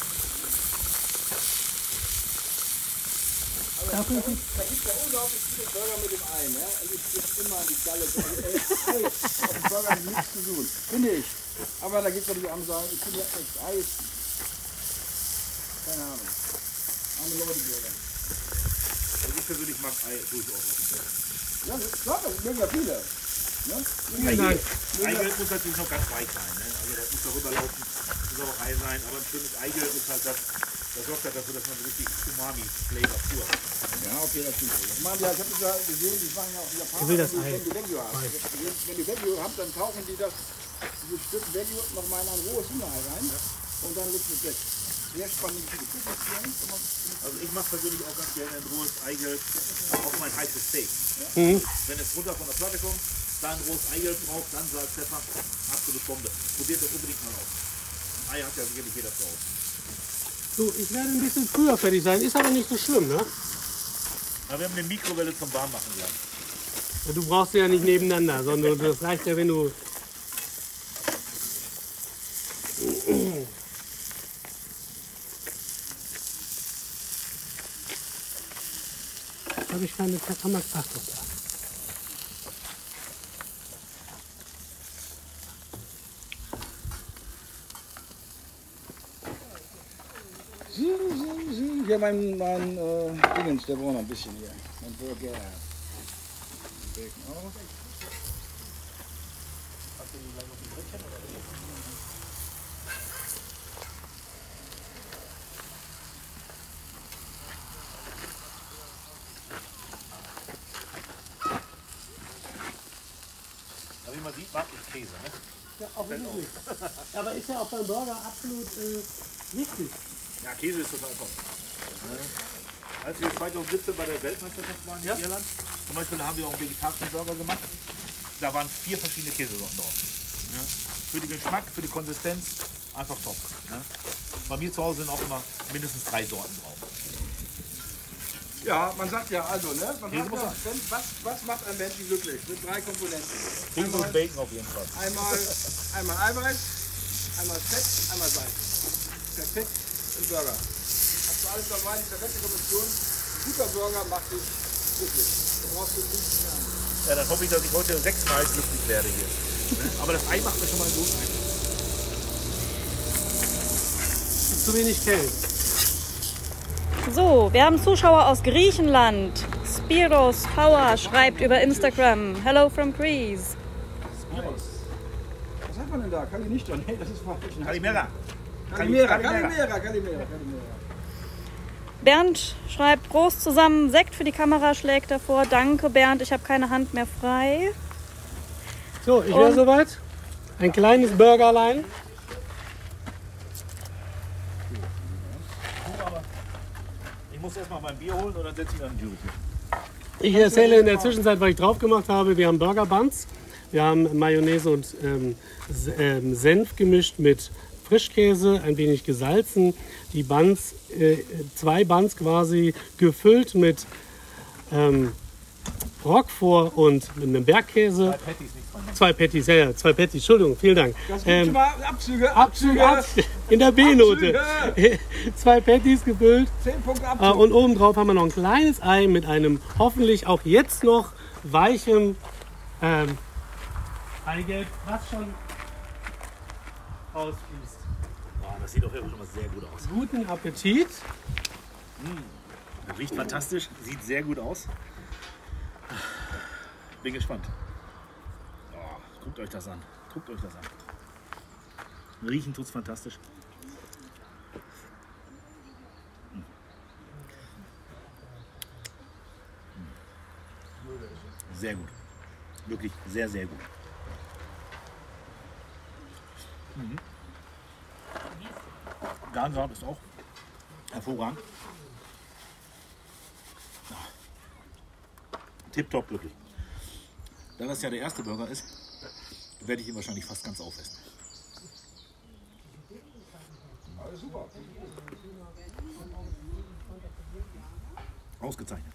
Da gibt es ja unglaublich viele Burger mit dem Ei, ne? Also ich krieg immer die Galle. Ei auf dem Burger hat nichts zu tun. Finde ich. Aber da gibt es natürlich andere Sachen. Ich finde das Ei ist. Keine Ahnung. Arme Leute Burger. Also ich persönlich mag Ei durchaus auf dem Burger. Ja, das mögen ja viele. Ne? Vielen Dank. Eigelb muss natürlich noch ganz weich sein. Ne? Also das muss darüber laufen, muss auch Ei sein. Aber ein schönes Eigelb ist halt das sorgt halt dafür, dass man so richtig Umami-Flavor pur hat. Ja, okay, das stimmt. Ich meine, ja, ich habe das ja gesehen, die machen ja auch die Japaner, Ich will das Ei. wenn die Wagyu haben. Wenn die Wagyu haben, dann tauchen die dieses Stück Wagyu nochmal in ein rohes Hühnerei rein und dann legt es weg. Sehr spannend. Also ich mache persönlich auch ganz gerne ein rohes Eigelb auf mein heißes Steak. Mhm. Wenn es runter von der Platte kommt, dann rohes Eigelb drauf, dann Salz, Pfeffer, absolut Bombe. Probiert das unbedingt mal aus. Ei hat ja sicherlich jeder zu Hause. So, ich werde ein bisschen früher fertig sein, ist aber nicht so schlimm, ne? Aber wir haben eine Mikrowelle zum Warmmachen gleich. Du brauchst sie ja nicht nebeneinander, sondern das reicht ja, wenn du... Habe ich keine Kamera? Ach doch, da. Hier mein Dingens, der braucht noch ein bisschen hier. Mein Burger. Bacon auch. Aber wie man sieht, mag ich Käse. Ne? Ja, offensichtlich. Aber ist ja auch beim Burger absolut wichtig. Ja, Käse ist total top. Als wir 2017 bei der Weltmeisterschaft waren in Irland, zum Beispiel haben wir auch einen vegetarischen Burger gemacht. da waren 4 verschiedene Käsesorten drauf. Ja. Für den Geschmack, für die Konsistenz, einfach top. Ne? Bei mir zu Hause sind auch immer mindestens 3 Sorten drauf. Ja, man sagt ja, also, ne? Man Käse sagt muss ja, sein. was macht einen Menschen glücklich? Mit 3 Komponenten. Käse und Bacon auf jeden Fall. Einmal Eiweiß, einmal Fett, einmal Salz. Perfekt im Burger. Hast du alles dabei, die perfekte Kombination. Ein guter Burger macht dich glücklich. Du brauchst du nichts mehr. Ja, dann hoffe ich, dass ich heute 6-mal glücklich werde hier. Aber das Ei macht mir schon mal gut ein. Zu wenig Kellen. So, wir haben Zuschauer aus Griechenland. Spiros Power schreibt über Instagram. Hello from Greece. Was sagt man denn da? Kalinista? Nee, das ist falsch. Kalimera. Kalimera. Bernd schreibt groß zusammen, Sekt für die Kamera schlägt er vor. Danke Bernd, ich habe keine Hand mehr frei. So, ich wäre soweit. Ein kleines Burgerlein. Ich muss erstmal mein Bier holen und dann setze ich dann Jury. Ich erzähle in der Zwischenzeit, was ich drauf gemacht habe. Wir haben Burger Buns. Wir haben Mayonnaise und Senf gemischt mit Frischkäse, ein wenig gesalzen. Die Buns, 2 Buns quasi gefüllt mit Roquefort und mit einem Bergkäse. 2 Patties, ja, 2 Patties, Entschuldigung, vielen Dank. Das gibt schon mal Abzüge. In der B-Note. 2 Patties gefüllt. 10 Punkte Abzug. Und obendrauf haben wir noch ein kleines Ei mit einem hoffentlich auch jetzt noch weichem Eigelb, was schon ausfließt. Oh, das sieht auf jeden Fall schon mal sehr gut aus. Guten Appetit. Riecht fantastisch, sieht sehr gut aus. Bin gespannt. Oh, guckt euch das an. Guckt euch das an. Riechen tut's fantastisch. Sehr gut. Wirklich sehr, sehr gut. Garngrab ist auch hervorragend. Tipptopp glücklich. Da das ja der erste Burger ist, werde ich ihn wahrscheinlich fast ganz aufessen. Alles super. Ausgezeichnet.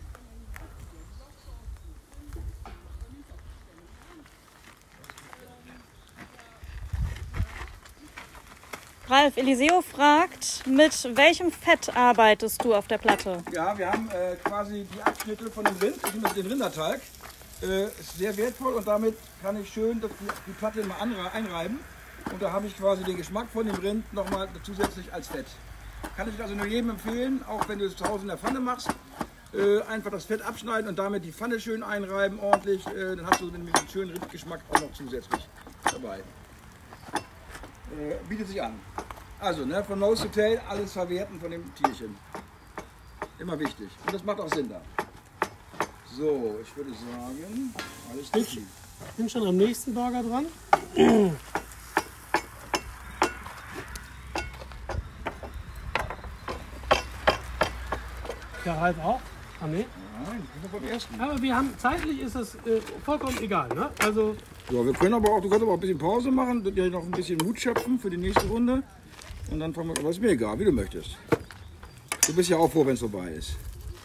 Ralf Eliseo fragt, mit welchem Fett arbeitest du auf der Platte? Ja, wir haben quasi die Abschnitte von dem Rind, ich nehme den Rinderteig. Ist sehr wertvoll und damit kann ich schön die Platte immer einreiben. Und da habe ich quasi den Geschmack von dem Rind nochmal zusätzlich als Fett. Kann ich also nur jedem empfehlen, auch wenn du es zu Hause in der Pfanne machst, einfach das Fett abschneiden und damit die Pfanne schön einreiben, ordentlich. Dann hast du den schönen Rindgeschmack auch noch zusätzlich dabei. Bietet sich an. Also, ne, von Nose to Tail alles verwerten von dem Tierchen. Immer wichtig. Und das macht auch Sinn da. So, ich würde sagen, alles richtig. Ich bin schon am nächsten Burger dran. Der Ralf auch. Ah, nee. Nein, ich bin beim ersten. Aber wir haben, zeitlich ist das vollkommen egal. Ne? Also, Ja, wir können aber auch, du kannst aber auch ein bisschen Pause machen, dir noch ein bisschen Mut schöpfen für die nächste Runde. Und dann fangen wir, aber ist mir egal, wie du möchtest. Du bist ja auch froh, wenn es vorbei ist.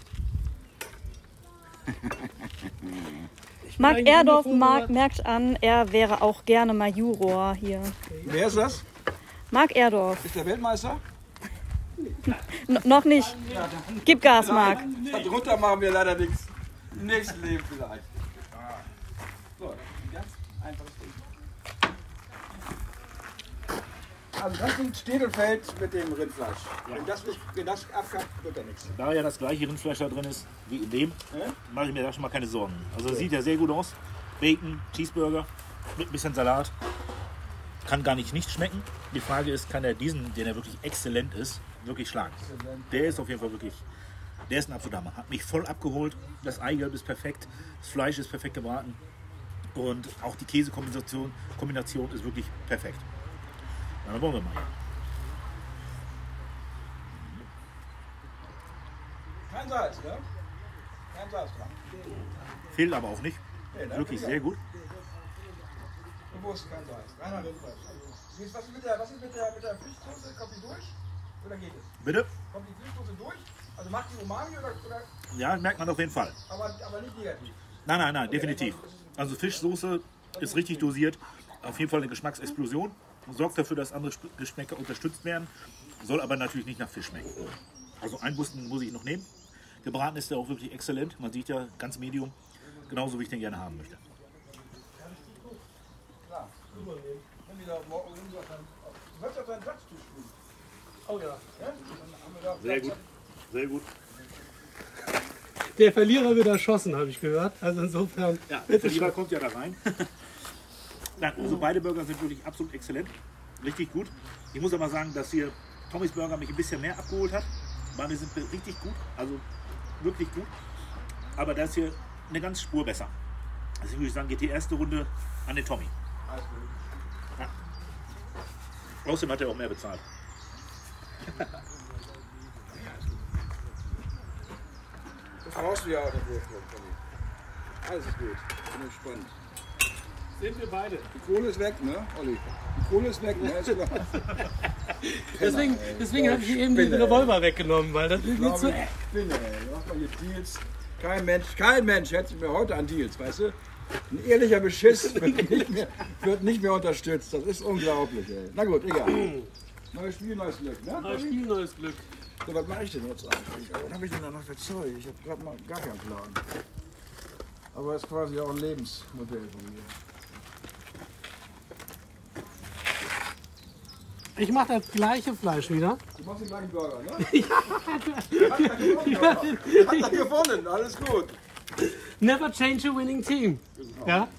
Marc Erdorf merkt an, er wäre auch gerne mal Juror hier. Wer ist das? Marc Erdorf. Ist der Weltmeister? Noch nicht. Gib Gas, Marc. Darunter machen wir leider nichts. Im nächsten Leben vielleicht. So, ein ganz einfaches Ding. Also das steht und fällt mit dem Rindfleisch. Wenn das abkackt, wird da nichts. Da ja das gleiche Rindfleisch da drin ist wie in dem, mache ich mir da schon mal keine Sorgen. Also sieht ja sehr gut aus. Bacon, Cheeseburger mit ein bisschen Salat. Kann gar nicht schmecken. Die Frage ist, kann er diesen, der wirklich exzellent ist, wirklich schlagen? Der ist auf jeden Fall wirklich, der ist ein absoluter Hammer. Hat mich voll abgeholt. Das Eigelb ist perfekt. Das Fleisch ist perfekt gebraten. Und auch die Käsekombination ist wirklich perfekt. Na, dann wollen wir mal. Kein Salz, ne? Kein Salz dran. Fehlt aber auch nicht. Nee, ne? Wirklich sehr gut. Bewusst kein Salz. Reiner Rindfleisch. Also, was ist mit der Fischsoße? Kommt die durch? Oder geht es? Bitte? Kommt die Fischsoße durch? Also macht die Umami oder Ja, merkt man auf jeden Fall. aber nicht negativ? Nein, definitiv. Also Fischsoße ist richtig dosiert. Auf jeden Fall eine Geschmacksexplosion. Sorgt dafür, dass andere Geschmäcker unterstützt werden. Soll aber natürlich nicht nach Fisch schmecken. Also einen Busten muss ich noch nehmen. Gebraten ist der auch wirklich exzellent. Man sieht ja, ganz medium. Genauso wie ich den gerne haben möchte. Klar. Wenn wir da morgen du wirst auf deinen Platz spielen. Oh ja. Ja? Dann haben wir da Sehr Platz. gut. Sehr gut. Der Verlierer wird erschossen, habe ich gehört. Also insofern. Ja, der Verlierer kommt ja da rein. Nein, also beide Burger sind wirklich absolut exzellent. Richtig gut. Ich muss aber sagen, dass hier Tommys Burger mich ein bisschen mehr abgeholt hat. Meine sind richtig gut. Also wirklich gut. Aber da ist hier eine ganze Spur besser. Also ich würde sagen, geht die erste Runde an den Tommy. Ja. Außerdem hat er auch mehr bezahlt. Das brauchst du ja auch dafür, Tommy. Alles ist gut. Bin gespannt. Sind wir beide. Die Kohle ist weg, ne, Olli? Die Kohle ist weg, ne? Ist klar. Deswegen habe ich eben den Revolver weggenommen, weil das ist nicht so. Ich bin, ey. Mach mal hier Deals. Kein Mensch hält sich mir heute an Deals, weißt du? Ein ehrlicher Beschiss wird nicht mehr unterstützt. Das ist unglaublich, ey. Na gut, egal. Neues Spiel, neues Glück, ne? Neues Spiel, neues Glück. So, was mache ich denn jetzt eigentlich? Was habe ich denn da noch für Zeug? Ich habe gerade mal gar keinen Plan. Aber ist quasi auch ein Lebensmodell von mir. Ich mache das gleiche Fleisch wieder. Du machst den gleichen Burger, ne? Ja. Hat er gewonnen, alles gut. Never change a winning team. Ja?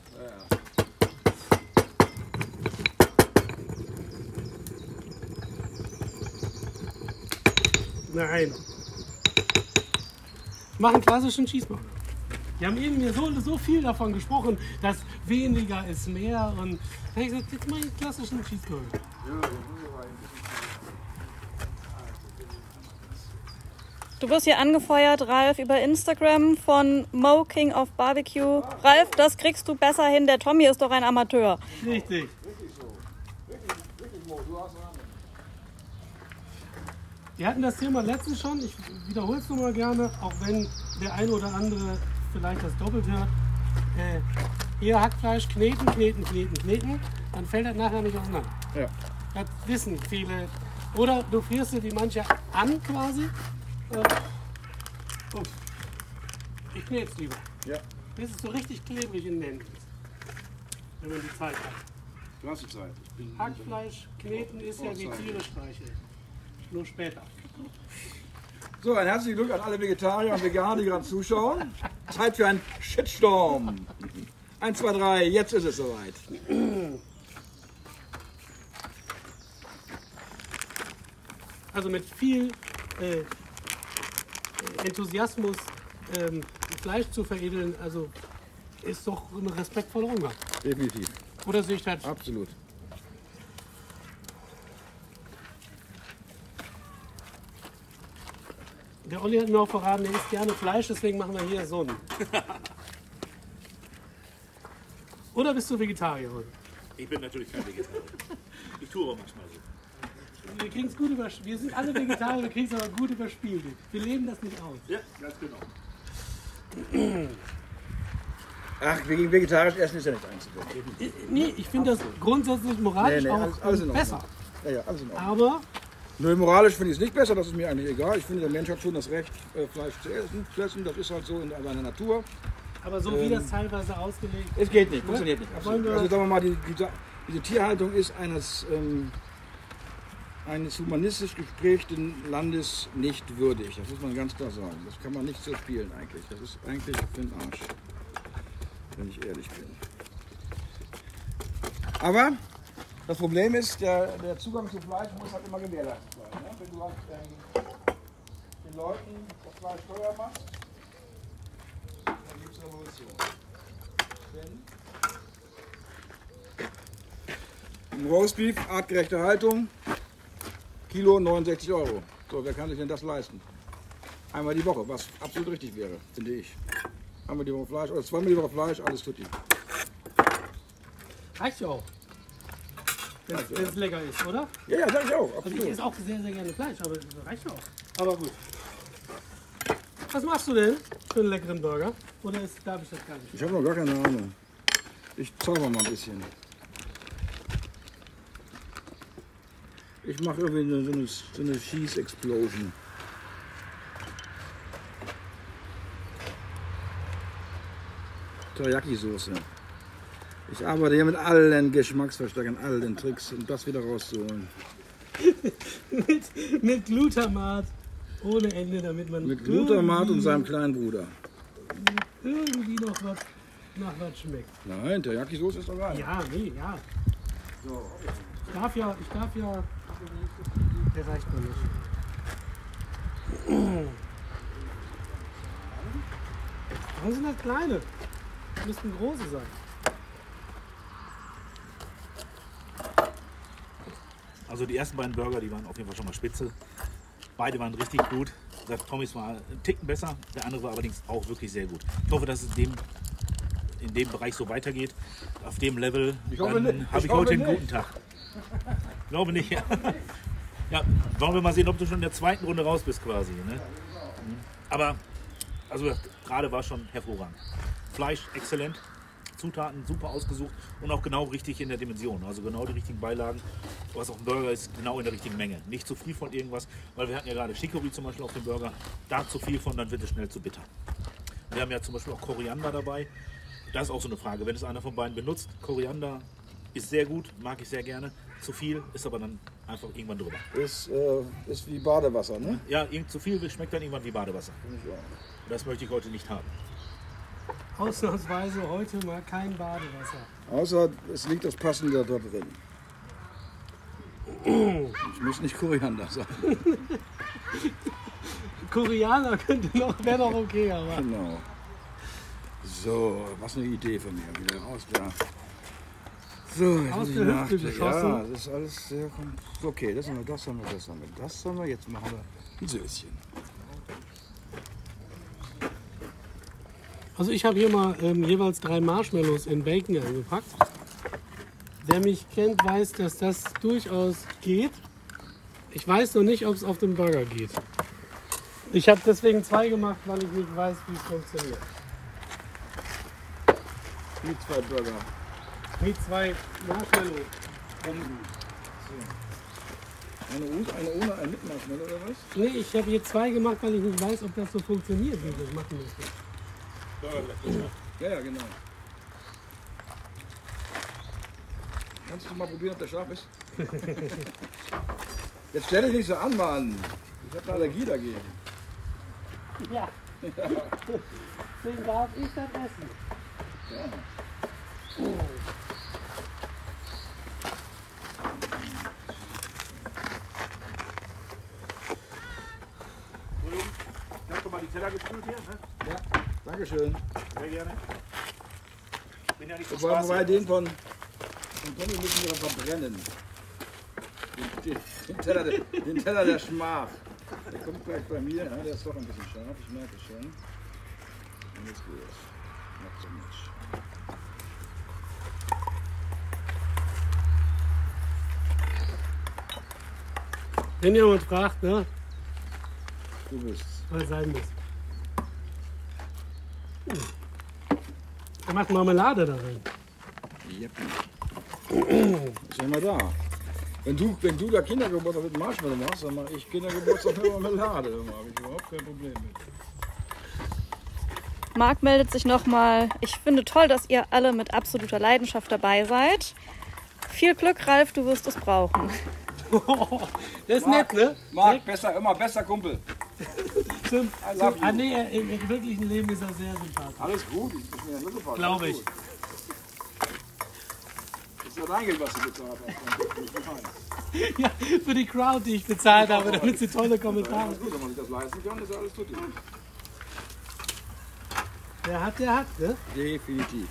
Nein. Mach einen klassischen Cheeseburger. Wir haben eben hier so viel davon gesprochen, dass weniger ist mehr. Und da habe ich gesagt, jetzt mach ich einen klassischen Cheeseburger. Du wirst hier angefeuert, Ralf, über Instagram von Mo King of Barbecue. Ralf, das kriegst du besser hin. Der Tommy ist doch ein Amateur. Richtig. Wir hatten das Thema letztens schon, ich wiederhole es nochmal gerne, auch wenn der eine oder andere vielleicht das doppelt hört. Eher Hackfleisch kneten, dann fällt das nachher nicht auseinander. Ja. Das wissen viele. Oder du frierst dir wie manche an quasi. Ich knete es lieber. Ja. Bis es so richtig klebrig in den Händen ist. Wenn man die Zeit hat. Du hast die Zeit. Hackfleisch kneten ist ja wie Tiere streicheln. Nur später. So, ein herzlichen Glück an alle Vegetarier und Veganer, die gerade zuschauen. Zeit für einen Shitstorm. 1, 2, 3, jetzt ist es soweit. Also mit viel Enthusiasmus Fleisch zu veredeln, also ist doch ein respektvoller Umgang. Definitiv. Oder sehe ich das? Absolut. Der Olli hat mir auch verraten, er isst gerne Fleisch, deswegen machen wir hier so einen. Oder bist du Vegetarier heute? Ich bin natürlich kein Vegetarier. Ich tue aber manchmal so. Wir kriegen's gut wir sind alle Vegetarier, wir kriegen es aber gut überspielt. Wir leben das nicht aus. Ja, ganz genau. Ach, wegen vegetarisch essen ist ja nicht einzuwenden. Nee, ich finde das grundsätzlich moralisch auch alles in Ordnung. besser. Ja, alles in Ordnung. Aber Nö, moralisch finde ich es nicht besser, das ist mir eigentlich egal. Ich finde, der Mensch hat schon das Recht, Fleisch zu essen. Das ist halt so in seiner Natur. Aber so wie das teilweise ausgelegt Es geht nicht, funktioniert nicht. Wollen wir- Also sagen wir mal, diese Tierhaltung ist eines humanistisch geprägten Landes nicht würdig. Das muss man ganz klar sagen. Das kann man nicht so spielen eigentlich. Das ist eigentlich für den Arsch, wenn ich ehrlich bin. Aber das Problem ist, der Zugang zu Fleisch muss halt immer gewährleistet sein. Ne? Wenn du halt den Leuten das Fleisch teuer machst, dann gibt es Revolution. Denn ein Roastbeef, artgerechte Haltung, Kilo 69 €. So, wer kann sich denn das leisten? Einmal die Woche, was absolut richtig wäre, finde ich. Einmal die Woche Fleisch oder zweimal die Woche Fleisch, alles tutti. Reicht ja auch. Wenn es lecker ist, oder? Ja, ja, sag ich auch. Also ich Absolut. esse auch sehr, sehr gerne Fleisch, aber das reicht ja auch. Aber gut. Was machst du denn für einen leckeren Burger? Oder darf ich das gar nicht? Ich habe noch gar keine Ahnung. Ich zauber mal ein bisschen. Ich mache irgendwie so eine Cheese Explosion. Teriyaki-Soße. Ich arbeite hier mit allen Geschmacksverstärkern, allen Tricks, um das wieder rauszuholen. mit Glutamat ohne Ende, damit man Mit Glutamat und seinem kleinen Bruder. irgendwie noch was nach was schmeckt. Nein, Teriyaki-Soße ist doch geil. Ja, nee, ja. Ich darf ja, der reicht mir nicht. Warum sind das kleine? Das müssten große sein. Also die ersten beiden Burger, die waren auf jeden Fall schon mal spitze. Beide waren richtig gut. Der Tommys war einen Ticken besser, der andere war allerdings auch wirklich sehr gut. Ich hoffe, dass es in dem Bereich so weitergeht. Auf dem Level habe ich heute einen guten Tag. Ich glaube nicht. Ja, wollen wir mal sehen, ob du schon in der zweiten Runde raus bist quasi. Ne? Aber also gerade war schon hervorragend. Fleisch exzellent, Zutaten super ausgesucht und auch genau richtig in der Dimension. Also genau die richtigen Beilagen, was auch ein Burger ist, genau in der richtigen Menge. Nicht zu viel von irgendwas, weil wir hatten ja gerade Chicory zum Beispiel auf dem Burger. Da zu viel von, dann wird es schnell zu bitter. Wir haben ja zum Beispiel auch Koriander dabei. Das ist auch so eine Frage, wenn es einer von beiden benutzt. Koriander ist sehr gut, mag ich sehr gerne. Zu viel ist aber dann einfach irgendwann drüber. Ist wie Badewasser, ne? Ja, zu viel schmeckt dann irgendwann wie Badewasser. Das möchte ich heute nicht haben. Ausnahmsweise heute mal kein Badewasser. Außer es liegt das Passende da drin. Es muss nicht Koriander sein. Koreaner wäre noch okay, aber. Genau. So, was eine Idee von mir. Wieder raus da. So, jetzt Aus muss ich der Hüfte nachdenken. geschossen. Ja, das ist alles sehr okay, das haben wir, das haben wir, das haben wir. Das haben wir, jetzt machen wir ein Söschen. Also ich habe hier mal jeweils 3 Marshmallows in Bacon eingepackt. Wer mich kennt, weiß, dass das durchaus geht. Ich weiß noch nicht, ob es auf dem Burger geht. Ich habe deswegen 2 gemacht, weil ich nicht weiß, wie es funktioniert. Die 2 Burger. Mit 2 Marshmallows. Eine ohne, ein mit Marshmallow oder was? Nee, ich habe hier 2 gemacht, weil ich nicht weiß, ob das so funktioniert, wie ich das machen müsste. Ja, genau. Kannst du mal probieren, ob der scharf ist? Jetzt stell dich nicht so an, Mann. Ich habe eine Allergie dagegen. Ja. Deswegen darf ich das essen. Ja. Ich habe schon mal die Teller gespült hier. Ne? Ja, dankeschön. Sehr gerne. Bin ja nicht so Wobei spaßig. den von Tommy müssen wir verbrennen. Den Teller der Schmach. Der kommt gleich bei mir. Ja, der ist doch ein bisschen scharf, ich merke es schon. Und jetzt geht's. Macht so nichts. Wenn jemand fragt, ne, Du bist's. was sein muss. Er macht Marmelade da rein. Yep. Ist ja immer da. Wenn du da Kindergeburtstag mit Marshmallow machst, dann mache ich Kindergeburtstag mit Marmelade. Da habe ich überhaupt kein Problem mit. Marc meldet sich nochmal. Ich finde toll, dass ihr alle mit absoluter Leidenschaft dabei seid. Viel Glück, Ralf, du wirst es brauchen. Das ist nett, ne? Marc, immer besser Kumpel. Stimmt. I love you. Nee, im wirklichen Leben ist er sehr sympathisch. Alles gut, ich bin ja mitgefahren. Glaube Alles ich. gut. Das ist ja dein Geld, was du bezahlt hast. Ja, für die Crowd, die ich bezahlt habe, damit sie tolle Kommentare. Alles gut, wenn man sich das leisten kann, ist alles gut. Der hat, ne? Definitiv.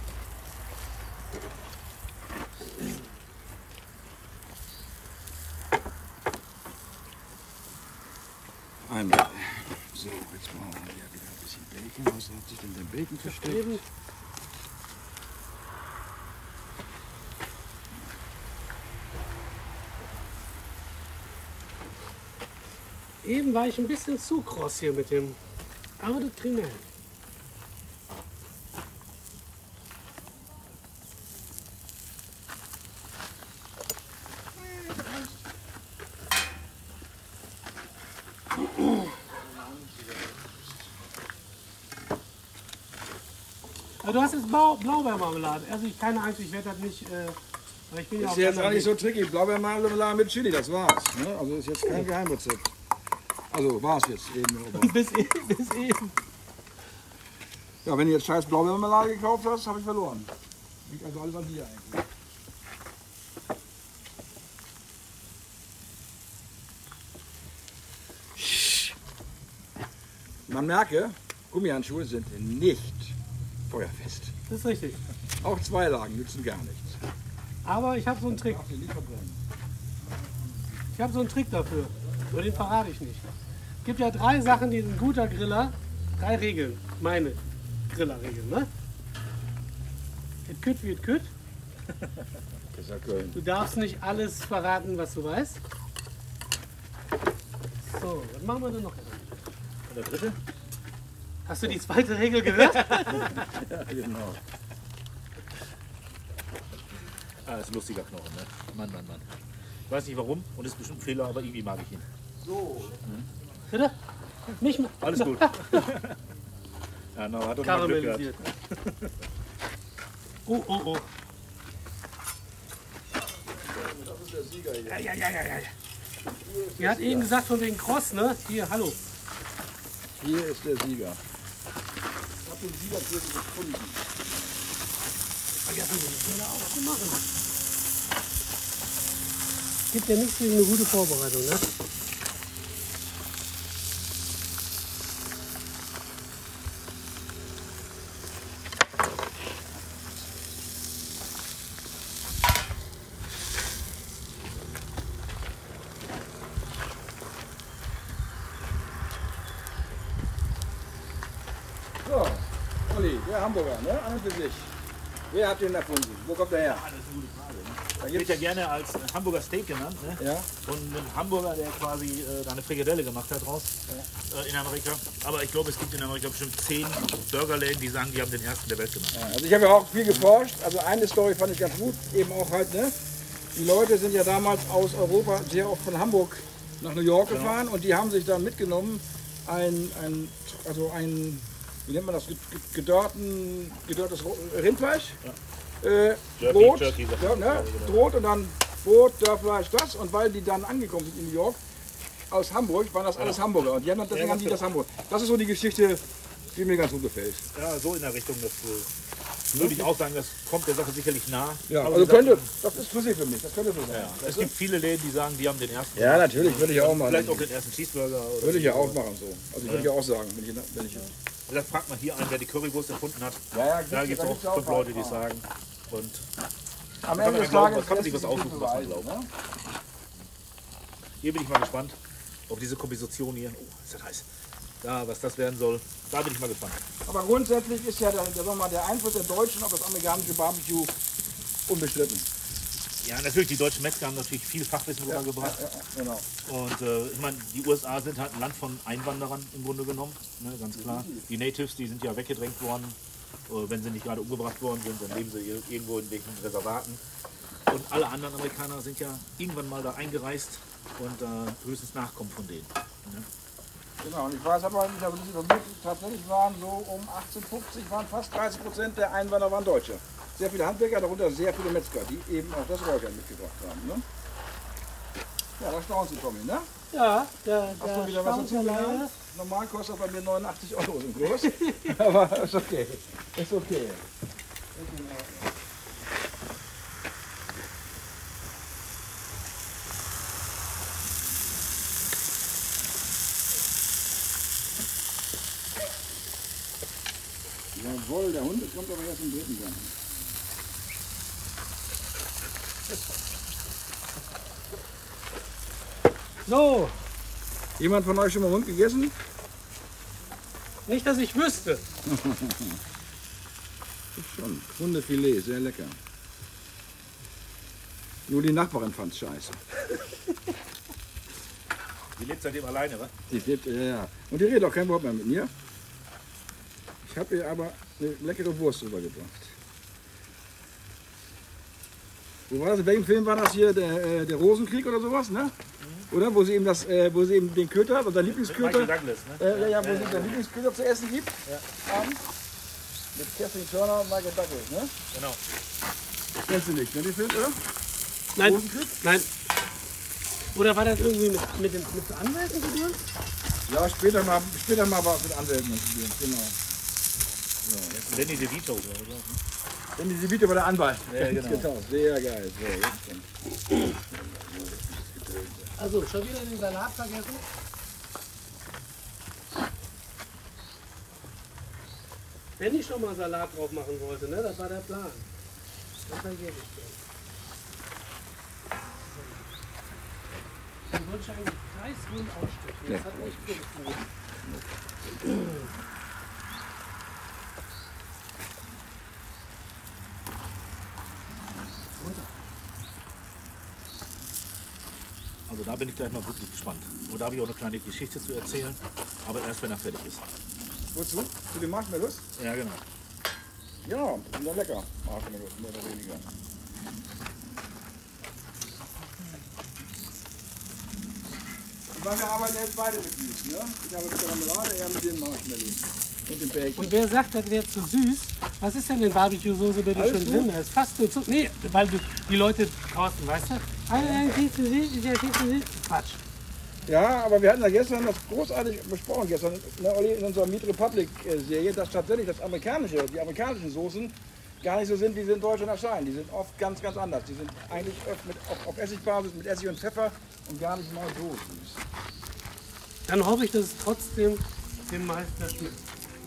Einmal. So, jetzt machen wir ja wieder ein bisschen Bacon. Was hat sich denn der Bacon versteckt? Eben. Eben war ich ein bisschen zu kross hier mit dem. Aber das kriegen wir hin. Du hast jetzt Blaubeermarmelade. Also ich keine Angst, ich werde das nicht. Weil ich bin ja Ist auf jetzt anderen eigentlich so tricky. Blaubeermarmelade mit Chili, das war's. Ne? Also ist jetzt kein Geheimrezept. Also war's jetzt eben. Aber Bis eben. ja, wenn du jetzt scheiß Blaubeermarmelade gekauft hast, habe ich verloren. Liegt also alles an dir eigentlich. Man merke, Gummihandschuhe sind nicht feuerfest. Das ist richtig. Auch 2 Lagen nützen gar nichts. Aber ich habe so einen Trick. Darf sie nicht verbrennen. Ich habe so einen Trick dafür. Aber den verrate ich nicht. Es gibt ja 3 Sachen, die ein guter Griller, 3 Regeln, meine Grillerregeln, ne? Et kütt wie et kütt. Das ist ja Köln. Du darfst nicht alles verraten, was du weißt. So, was machen wir denn noch? Und der dritte? Hast du die zweite Regel gehört? Ja, genau. Ah, das ist ein lustiger Knochen, ne? Mann. Ich weiß nicht warum und ist bestimmt ein Fehler, aber irgendwie mag ich ihn. Bitte? Nicht mit Alles gut. Ja, na, hat doch mal Glück gehabt. karamellisiert. Oh. Das ist der Sieger hier. Ja. Die hat eben gesagt von wegen Cross, ne? Hier, hallo. Hier ist der Sieger. Ich habe den Sieger hier gefunden. Vergessen wir die Fehler auch zu machen. Gibt ja nichts wie eine gute Vorbereitung, ne? So, Olli, der Hamburger, ne? An und für sich. Wer hat den erfunden? Wo kommt der her? Das ist eine gute Frage. Ne? Da Wird gibt's, ja gerne als Hamburger Steak genannt. Ne? ja, Und ein Hamburger, der quasi da eine Frikadelle gemacht hat draus in Amerika. Aber ich glaube, es gibt in Amerika bestimmt 10 Burgerläden, die sagen, die haben den ersten der Welt gemacht. ja. Also ich habe ja auch viel geforscht. Also eine Story fand ich ganz gut. Eben auch halt, ne? Die Leute sind ja damals aus Europa sehr oft von Hamburg nach New York gefahren und die haben sich dann mitgenommen wie nennt man das, gedörrtes Rindfleisch, Brot, Jerky, sagt ja, man. ne? Ja, genau. Brot und dann Brot, Dörrfleisch, das. Und weil die dann angekommen sind in New York, aus Hamburg, waren das alles Hamburger. Und die haben dann, deswegen haben die das Hamburg. Das ist so die Geschichte, die mir ganz gut gefällt. Ja, so in der Richtung, das würde ich auch sagen, das kommt der Sache sicherlich nah. Ja, Aber also wie gesagt, könnte, das ist Flüssig für mich, das könnte so sein. ja, es gibt viele Läden, die sagen, die haben den ersten. Ja, natürlich, würde ich auch machen. Vielleicht auch den ersten Cheeseburger. Oder Würde ich ja auch machen so. Also würde ich ja auch sagen, wenn ich Vielleicht fragt man hier einen, wer die Currywurst erfunden hat. ja, Da gibt es auch 5 Leute, die es sagen. Und am kann Ende man des glauben, Tages kann man sich lässt was aussuchen, was man beweisen, glaubt. ne? hier bin ich mal gespannt, ob diese Komposition hier, oh, ist das heiß, da, was das werden soll. Da bin ich mal gespannt. Aber grundsätzlich ist ja der Einfluss der Deutschen auf das amerikanische Barbecue unbestritten. Ja, natürlich, die deutschen Metzger haben natürlich viel Fachwissen rübergebracht. Ja, genau. Und ich meine, die USA sind halt ein Land von Einwanderern im Grunde genommen, ne, ganz klar. Die Natives, die sind ja weggedrängt worden. Wenn sie nicht gerade umgebracht worden sind, dann leben sie irgendwo in welchen Reservaten. Und alle anderen Amerikaner sind ja irgendwann mal da eingereist und höchstens Nachkommen von denen. Ne? Genau, und ich weiß aber nicht, aber tatsächlich waren so um 1850 waren fast 30% der Einwanderer waren Deutsche. Sehr viele Handwerker, darunter sehr viele Metzger, die eben auch das Räuchern mitgebracht haben. Ne? Ja, da staunst du, Tommy, ne? Ja, Hast du wieder was dazu leider. gelernt? Normal kostet bei mir 89 € im Kurs. Aber ist okay. Ist okay. Jawohl, der Hund kommt aber erst im 3. Gang. So, Jemand von euch schon mal Hund gegessen? nicht, dass ich wüsste. Schon. Hundefilet, sehr lecker. Nur die Nachbarin fand's scheiße. Die lebt seitdem alleine, wa? Die lebt, ja. Und die redet auch kein Wort mehr mit mir. Ich habe ihr aber eine leckere Wurst drüber gebracht. Wo war das? In welchem Film war das hier? Der Rosenkrieg oder sowas, ne? Oder? Wo sie ihm, wo sie ihm den Köter, also der Lieblingsköter, Michael Douglas, ne? ja, wo sie ihm den Lieblingsköter zu essen gibt. Ja. Mit Kathleen Turner und Michael Douglas, ne? Genau. Kennst du nicht, ne, den Film, oder? Nein, Rosenkrieg? nein. Oder war das irgendwie mit Anwälten zu tun? Ja, später mal was mit Anwälten zu tun, genau. Danny DeVito oder so. Denn die Vito war der Anwalt. Ja, genau. Getauft. Sehr geil. So, jetzt kommt. Also, schon wieder den Salat vergessen? Wenn ich schon mal Salat drauf machen wollte, ne? Das war der Plan. Das vergesse ich schon. Ich wollte eigentlich kreisrund ausstechen. Das hat nicht funktioniert. Also da bin ich gleich mal wirklich gespannt. Und da habe ich auch eine kleine Geschichte zu erzählen, aber erst wenn er fertig ist. Wozu? Zu den Marshmallows? Ja, genau. Ja, die sind ja lecker. Marshmallows, mehr oder weniger. Weil wir arbeiten jetzt beide mit süß, ne? Ich habe mit der Marmelade, er mit den Marshmallows. Und dem Bacon. Und wer sagt, das wäre zu süß? Was ist denn in Barbecue-Soße bitte Alles schon gut. drin? Da ist fast nur Zucker. Nee, weil die Leute draußen, weißt du? Viel zu süß, ist ja viel zu süß. Quatsch. Ja, aber wir hatten ja gestern das großartig besprochen, gestern, ne, Olli, in unserer Meat Republic-Serie, dass tatsächlich die amerikanischen Soßen gar nicht so sind, wie sie in Deutschland erscheinen. Die sind oft ganz, ganz anders. Die sind eigentlich oft auf Essigbasis mit Essig und Pfeffer und gar nicht mal so süß. Dann hoffe ich, dass es trotzdem dem Meister schmeckt.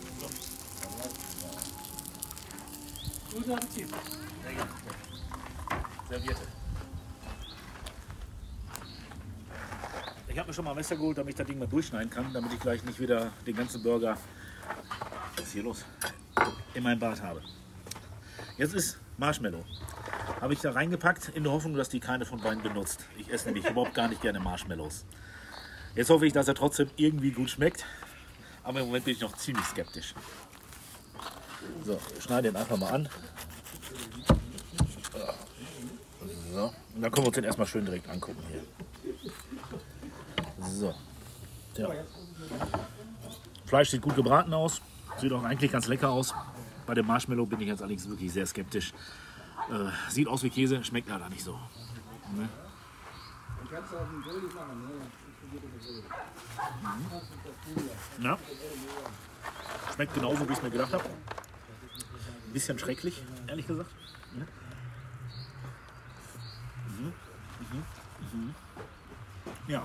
Guten Appetit. Servierte. Ich habe mir schon mal ein Messer geholt, damit ich das Ding mal durchschneiden kann, damit ich gleich nicht wieder den ganzen Burger, was ist hier los, in meinem Bart habe. Jetzt ist Marshmallow. Habe ich da reingepackt, in der Hoffnung, dass die keine von beiden benutzt. Ich esse nämlich überhaupt gar nicht gerne Marshmallows. Jetzt hoffe ich, dass er trotzdem irgendwie gut schmeckt, aber im Moment bin ich noch ziemlich skeptisch. So, schneide den einfach mal an. So, und dann können wir uns den erstmal schön direkt angucken hier. So. Ja. Fleisch sieht gut gebraten aus, sieht auch eigentlich ganz lecker aus. Bei dem Marshmallow bin ich jetzt allerdings wirklich sehr skeptisch. Sieht aus wie Käse, schmeckt leider nicht so. Ne? Ja. Schmeckt genauso, wie ich es mir gedacht habe. Ein bisschen schrecklich, ehrlich gesagt. Ne? Ja.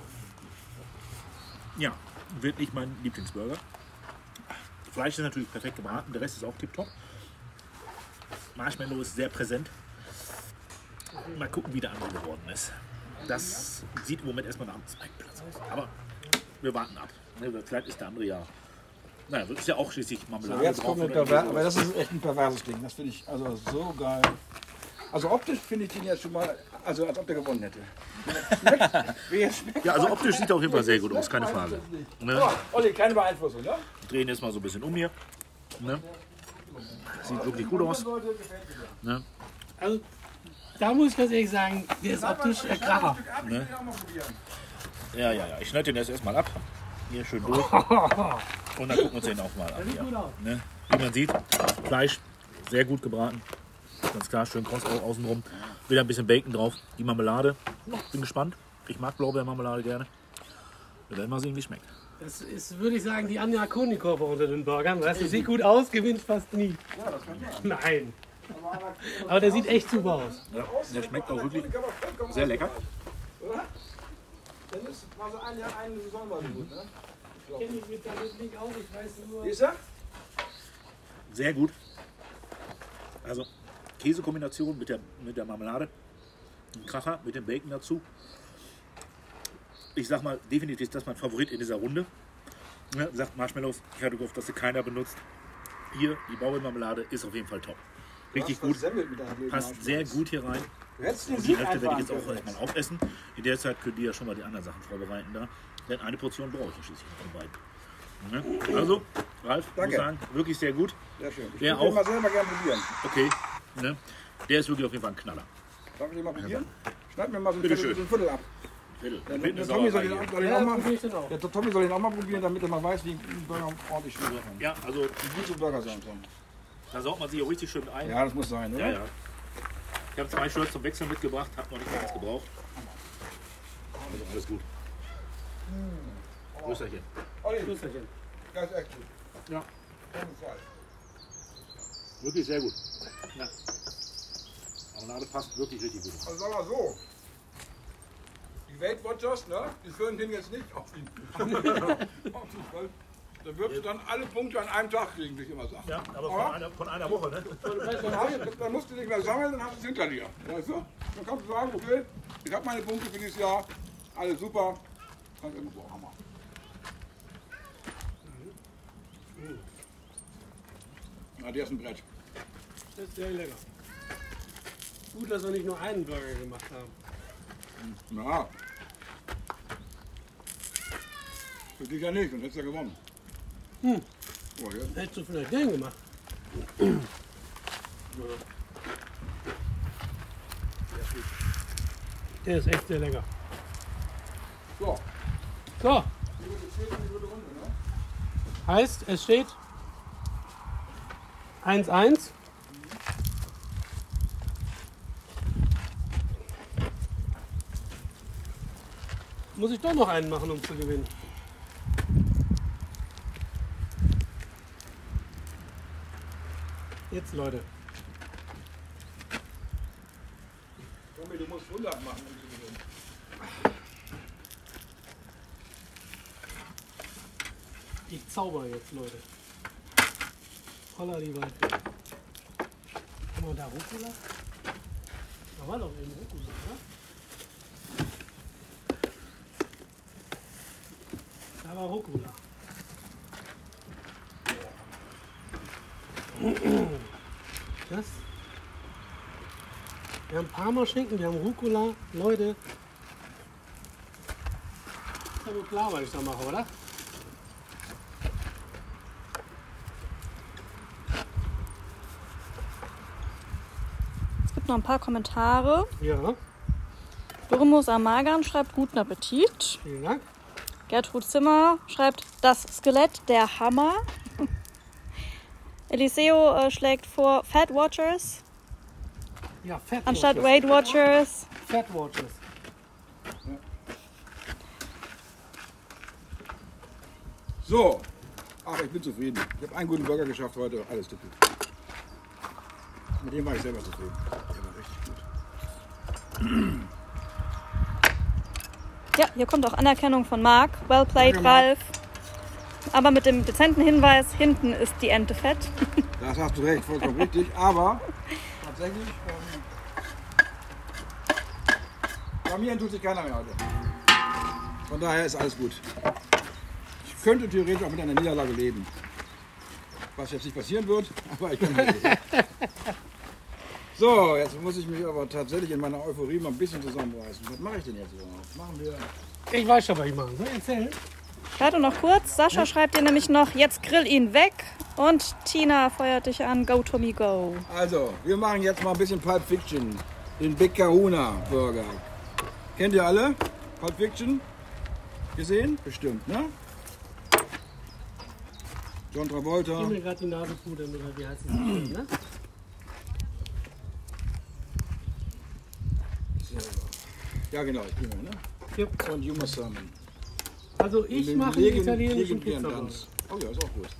Ja, wird nicht mein Lieblingsburger. Fleisch ist natürlich perfekt gebraten, der Rest ist auch tipptopp. Marshmallow ist sehr präsent. Mal gucken, wie der andere geworden ist. Das sieht im Moment erstmal nach einem Zweitplatz aus. Aber wir warten ab. Vielleicht ist der andere ja. Naja, das ist ja auch schließlich Marmelade. Jetzt drauf kommt eine oder perver irgendwie aber das ist echt ein perverses Ding. Das finde ich also so geil. Also optisch finde ich den jetzt schon mal, also als ob der gewonnen hätte. Schmeckt, Ja, also optisch sieht er auf jeden Fall sehr gut aus, keine Frage. Ne? So, Olli, keine Beeinflussung, ne? Drehen jetzt mal so ein bisschen um hier. Ne? Sieht wirklich gut aus. Ne? Also, da muss ich ganz ehrlich sagen, der ist optisch der Kracher. Ne? Ja. Ich schneide den jetzt erstmal ab. Hier schön durch. Und dann gucken wir uns den auch mal an. Hier. Ne? Wie man sieht, Fleisch sehr gut gebraten. Ganz klar, schön kross außenrum. Wieder ein bisschen Bacon drauf. Die Marmelade. Bin gespannt. Ich mag Blaubeermarmelade gerne. Wir werden mal sehen, wie es schmeckt. Das ist, würde ich sagen, die Anja Konikova unter den Burgern. Weißt du, sieht gut aus, gewinnt fast nie. Nein. Aber der sieht echt super aus. Ja, der schmeckt auch wirklich sehr lecker. Dann ist also eine Saison mal gut, ne? Ich kenne mich mit damit nicht aus, ich weiß nur. Siehst du? Sehr gut. Also Käsekombination mit der Marmelade. Ein Kracher mit dem Bacon dazu. Ich sag mal, definitiv ist das mein Favorit in dieser Runde. Ja, sagt Marshmallows, ich hatte gehofft, dass sie keiner benutzt. Hier, die Blaubeermarmelade ist auf jeden Fall top. Richtig gut. Passt sehr gut hier rein. Du hättest den Und die Sieg Hälfte werde ich jetzt einfahren auch mal aufessen. In der Zeit könnt ihr ja schon mal die anderen Sachen vorbereiten da. Denn eine Portion brauche ich ja schließlich von beiden. Ne? Also, Ralf, ich muss sagen, wirklich sehr gut. Sehr schön. Ich Der würde den auch. mal selber gerne probieren. Okay. Ne? Der ist wirklich auf jeden Fall ein Knaller. Darf ich den mal probieren? Schneid mir mal so ein Bitte Viertel, schön. so ein Viertel ab. Der Tommy soll den auch, der Tommy soll den auch mal probieren, damit er mal weiß, wie ein Burger ordentlich schmeckt. Ja, also Wie gute Burger sein sollen. da saugt man sich auch richtig schön ein. Ja, das muss sein, oder? Ja, ja. Ich habe 2 Shirts zum Wechseln mitgebracht, habe noch nicht mal eins gebraucht. Also alles gut. Grüßerchen. Olli, Grüßerchen. das ist echt gut. Ja, Ohne Scheiß. wirklich sehr gut. Ja. Marmelade passt wirklich richtig gut. Also sagen wir so. Die Weight Watchers, ne, die führen den jetzt nicht auf die Da würdest du dann alle Punkte an einem Tag kriegen, wie ich immer sage. Ja, aber von einer Woche, ne? Dann musst du nicht mehr sammeln, dann hast du es hinter dir. Weißt du? Dann kannst du sagen, okay, ich habe meine Punkte für dieses Jahr, alles super. Kannst du so Hammer. Na, der ist ein Brett. Das ist sehr lecker. Gut, dass wir nicht nur einen Burger gemacht haben. Na. Für dich ja nicht, sonst hättest du ja gewonnen. Oh, ja. Hättest du vielleicht den gemacht. Der ist echt sehr lecker. So, So, heißt, es steht 1-1. Muss ich doch noch einen machen, um zu gewinnen. Jetzt, Leute. Tommy, du musst 100 machen, um zu gewinnen. Ich zauber jetzt, Leute. Holla die Waldfee. Haben wir da Rucola? Da war doch eben Rucola, oder? Da war Rucola. Das. Wir haben Parmaschinken, wir haben Rucola. Leute. Ist ja wohl klar, was ich da mache, oder? Es gibt noch ein paar Kommentare. Ja, Doremus Amagan schreibt guten Appetit. vielen Dank. Gertrud Zimmer schreibt das Skelett der Hammer. Eliseo schlägt vor Fat Watchers Ja, Fat anstatt Watchers. Weight Watchers. Fat Watchers. So, ach, ich bin zufrieden. Ich habe einen guten Burger geschafft heute, alles gut. Mit dem war ich selber zufrieden. Der war richtig gut. Ja, hier kommt auch Anerkennung von Marc. Well played, Danke, Marc. Ralf. Aber mit dem dezenten Hinweis, hinten ist die Ente fett. Das hast du recht, vollkommen richtig. Aber tatsächlich, bei mir tut sich keiner mehr heute. Von daher ist alles gut. Ich könnte theoretisch auch mit einer Niederlage leben. Was jetzt nicht passieren wird, aber ich kann nicht leben. So, jetzt muss ich mich aber tatsächlich in meiner Euphorie mal ein bisschen zusammenreißen. Was mache ich denn jetzt überhaupt? Machen wir. Ich weiß schon, was ich mache. Soll ich erzählen? Warte noch kurz. Sascha schreibt dir nämlich noch, jetzt grill ihn weg. Und Tina feuert dich an. Go Tommy go. Also, wir machen jetzt mal ein bisschen Pulp Fiction. Den Big Kahuna Burger. Kennt ihr alle? Pulp Fiction? Gesehen? Bestimmt, ne? John Travolta. Gib mir gerade die Nasenpuder, oder wie heißt es? Ne? Ja, genau, ich bin ne? Yep. Und Yuma Salmon. Also ich mache einen italienischen Pizzaroller. Tanz. Oh ja, ist auch gut.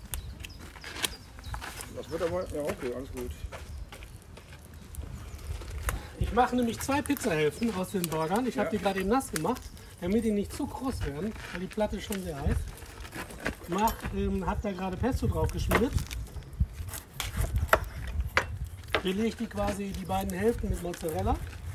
Das wird aber, ja okay, alles gut. Ich mache nämlich 2 Pizzahälften aus den Burgern. Ich habe die gerade eben nass gemacht, damit die nicht zu kross werden, weil die Platte ist schon sehr heiß. Habe da gerade Pesto drauf geschmiert. Belege ich die quasi die beiden Hälften mit Mozzarella.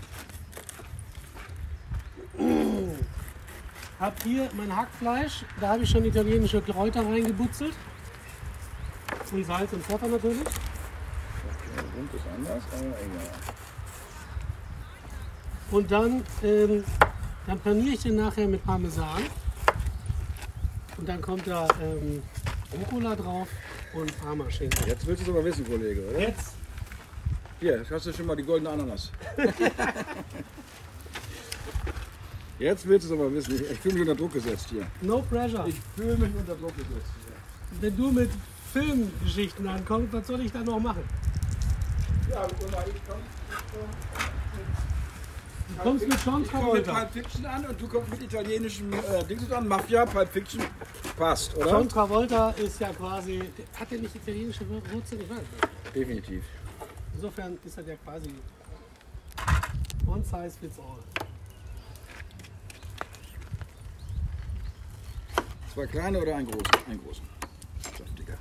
Hab hier mein Hackfleisch, da habe ich schon italienische Kräuter reingebutzelt. Und Salz und Pfeffer natürlich. Der Grund ist anders, aber egal. Und dann paniere ich den nachher mit Parmesan. Und dann kommt da Rucola drauf und Parmaschinken. Jetzt willst du es aber wissen, Kollege, oder? Jetzt Hier, hast du schon mal die goldene Ananas. Jetzt willst du es aber wissen. Ich fühle mich unter Druck gesetzt hier. no pressure. Ich fühle mich unter Druck gesetzt hier. Wenn du mit Filmgeschichten ankommst, was soll ich dann noch machen? Ja, guck mal, Du kommst mit John ich komme mit Travolta. Pulp Fiction an und du kommst mit italienischem Dings an. Mafia, Pulp Fiction. Passt, oder? John Travolta ist ja quasi, hat er nicht italienische Wurzeln? Ich weiß nicht. Definitiv. Insofern ist er ja quasi one size fits all. Zwei kleine oder ein großen? Ein großen. Saftiger.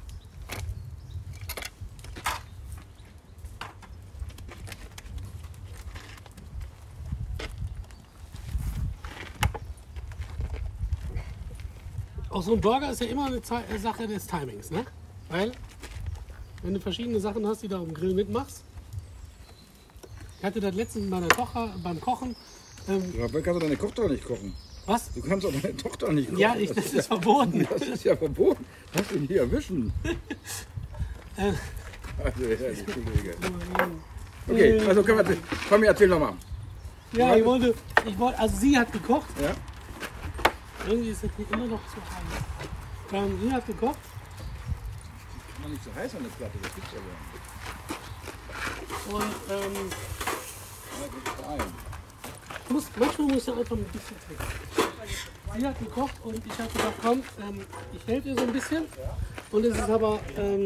Auch so ein Burger ist ja immer eine Sache des Timings, ne? Weil, wenn du verschiedene Sachen hast, die du auf dem Grill mitmachst. Ich hatte das letztens mit meiner Tochter beim Kochen. Ja, kannst du deine Tochter nicht kochen? Was? Du kannst doch deine Tochter nicht kochen. Ja, das ist verboten. Das ist ja verboten. Lass ihn hier erwischen. Äh. Also, herrlich, Kollege. Okay, also komm, erzähl nochmal. Ja, ich wollte, also sie hat gekocht. Ja? Irgendwie ist das hier immer noch zu heiß. Sie hat gekocht. Kann man nicht so heiß an der Platte, das gibt's ja gar nicht. Und Ja, gut, rein. manchmal muss er einfach ein bisschen trinken. Sie hat gekocht und ich habe gesagt, komm, ich helfe ihr so ein bisschen. Und es ist aber,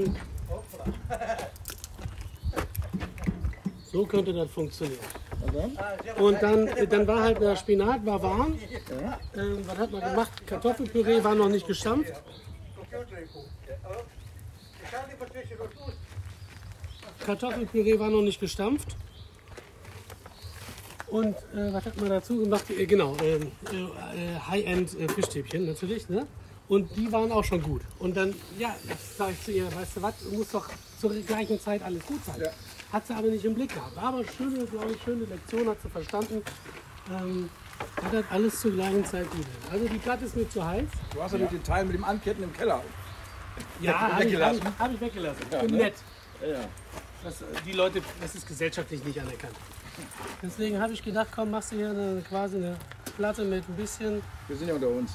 so könnte das funktionieren. Und dann war halt der Spinat war warm. Was hat man gemacht? Kartoffelpüree war noch nicht gestampft. Kartoffelpüree war noch nicht gestampft. Und was hat man dazu gemacht? Genau, High-End Fischstäbchen natürlich. Ne? Und die waren auch schon gut. Und dann, ja, sage ich zu ihr, weißt du was, muss doch zur gleichen Zeit alles gut sein. Ja. Hat sie aber nicht im Blick gehabt. Aber schöne, glaube ich, schöne Lektion, hat sie verstanden. Hat das alles zur gleichen Zeit gut. Also die Platte ist mir zu heiß. Du hast ja den Teil mit dem Anketten im Keller. Ja, habe ich weggelassen. weggelassen. Ja, Ich bin ne? nett. Ja. Die Leute, das ist gesellschaftlich nicht anerkannt. Deswegen habe ich gedacht, komm, machst du hier quasi eine Platte mit ein bisschen. Wir sind ja unter uns.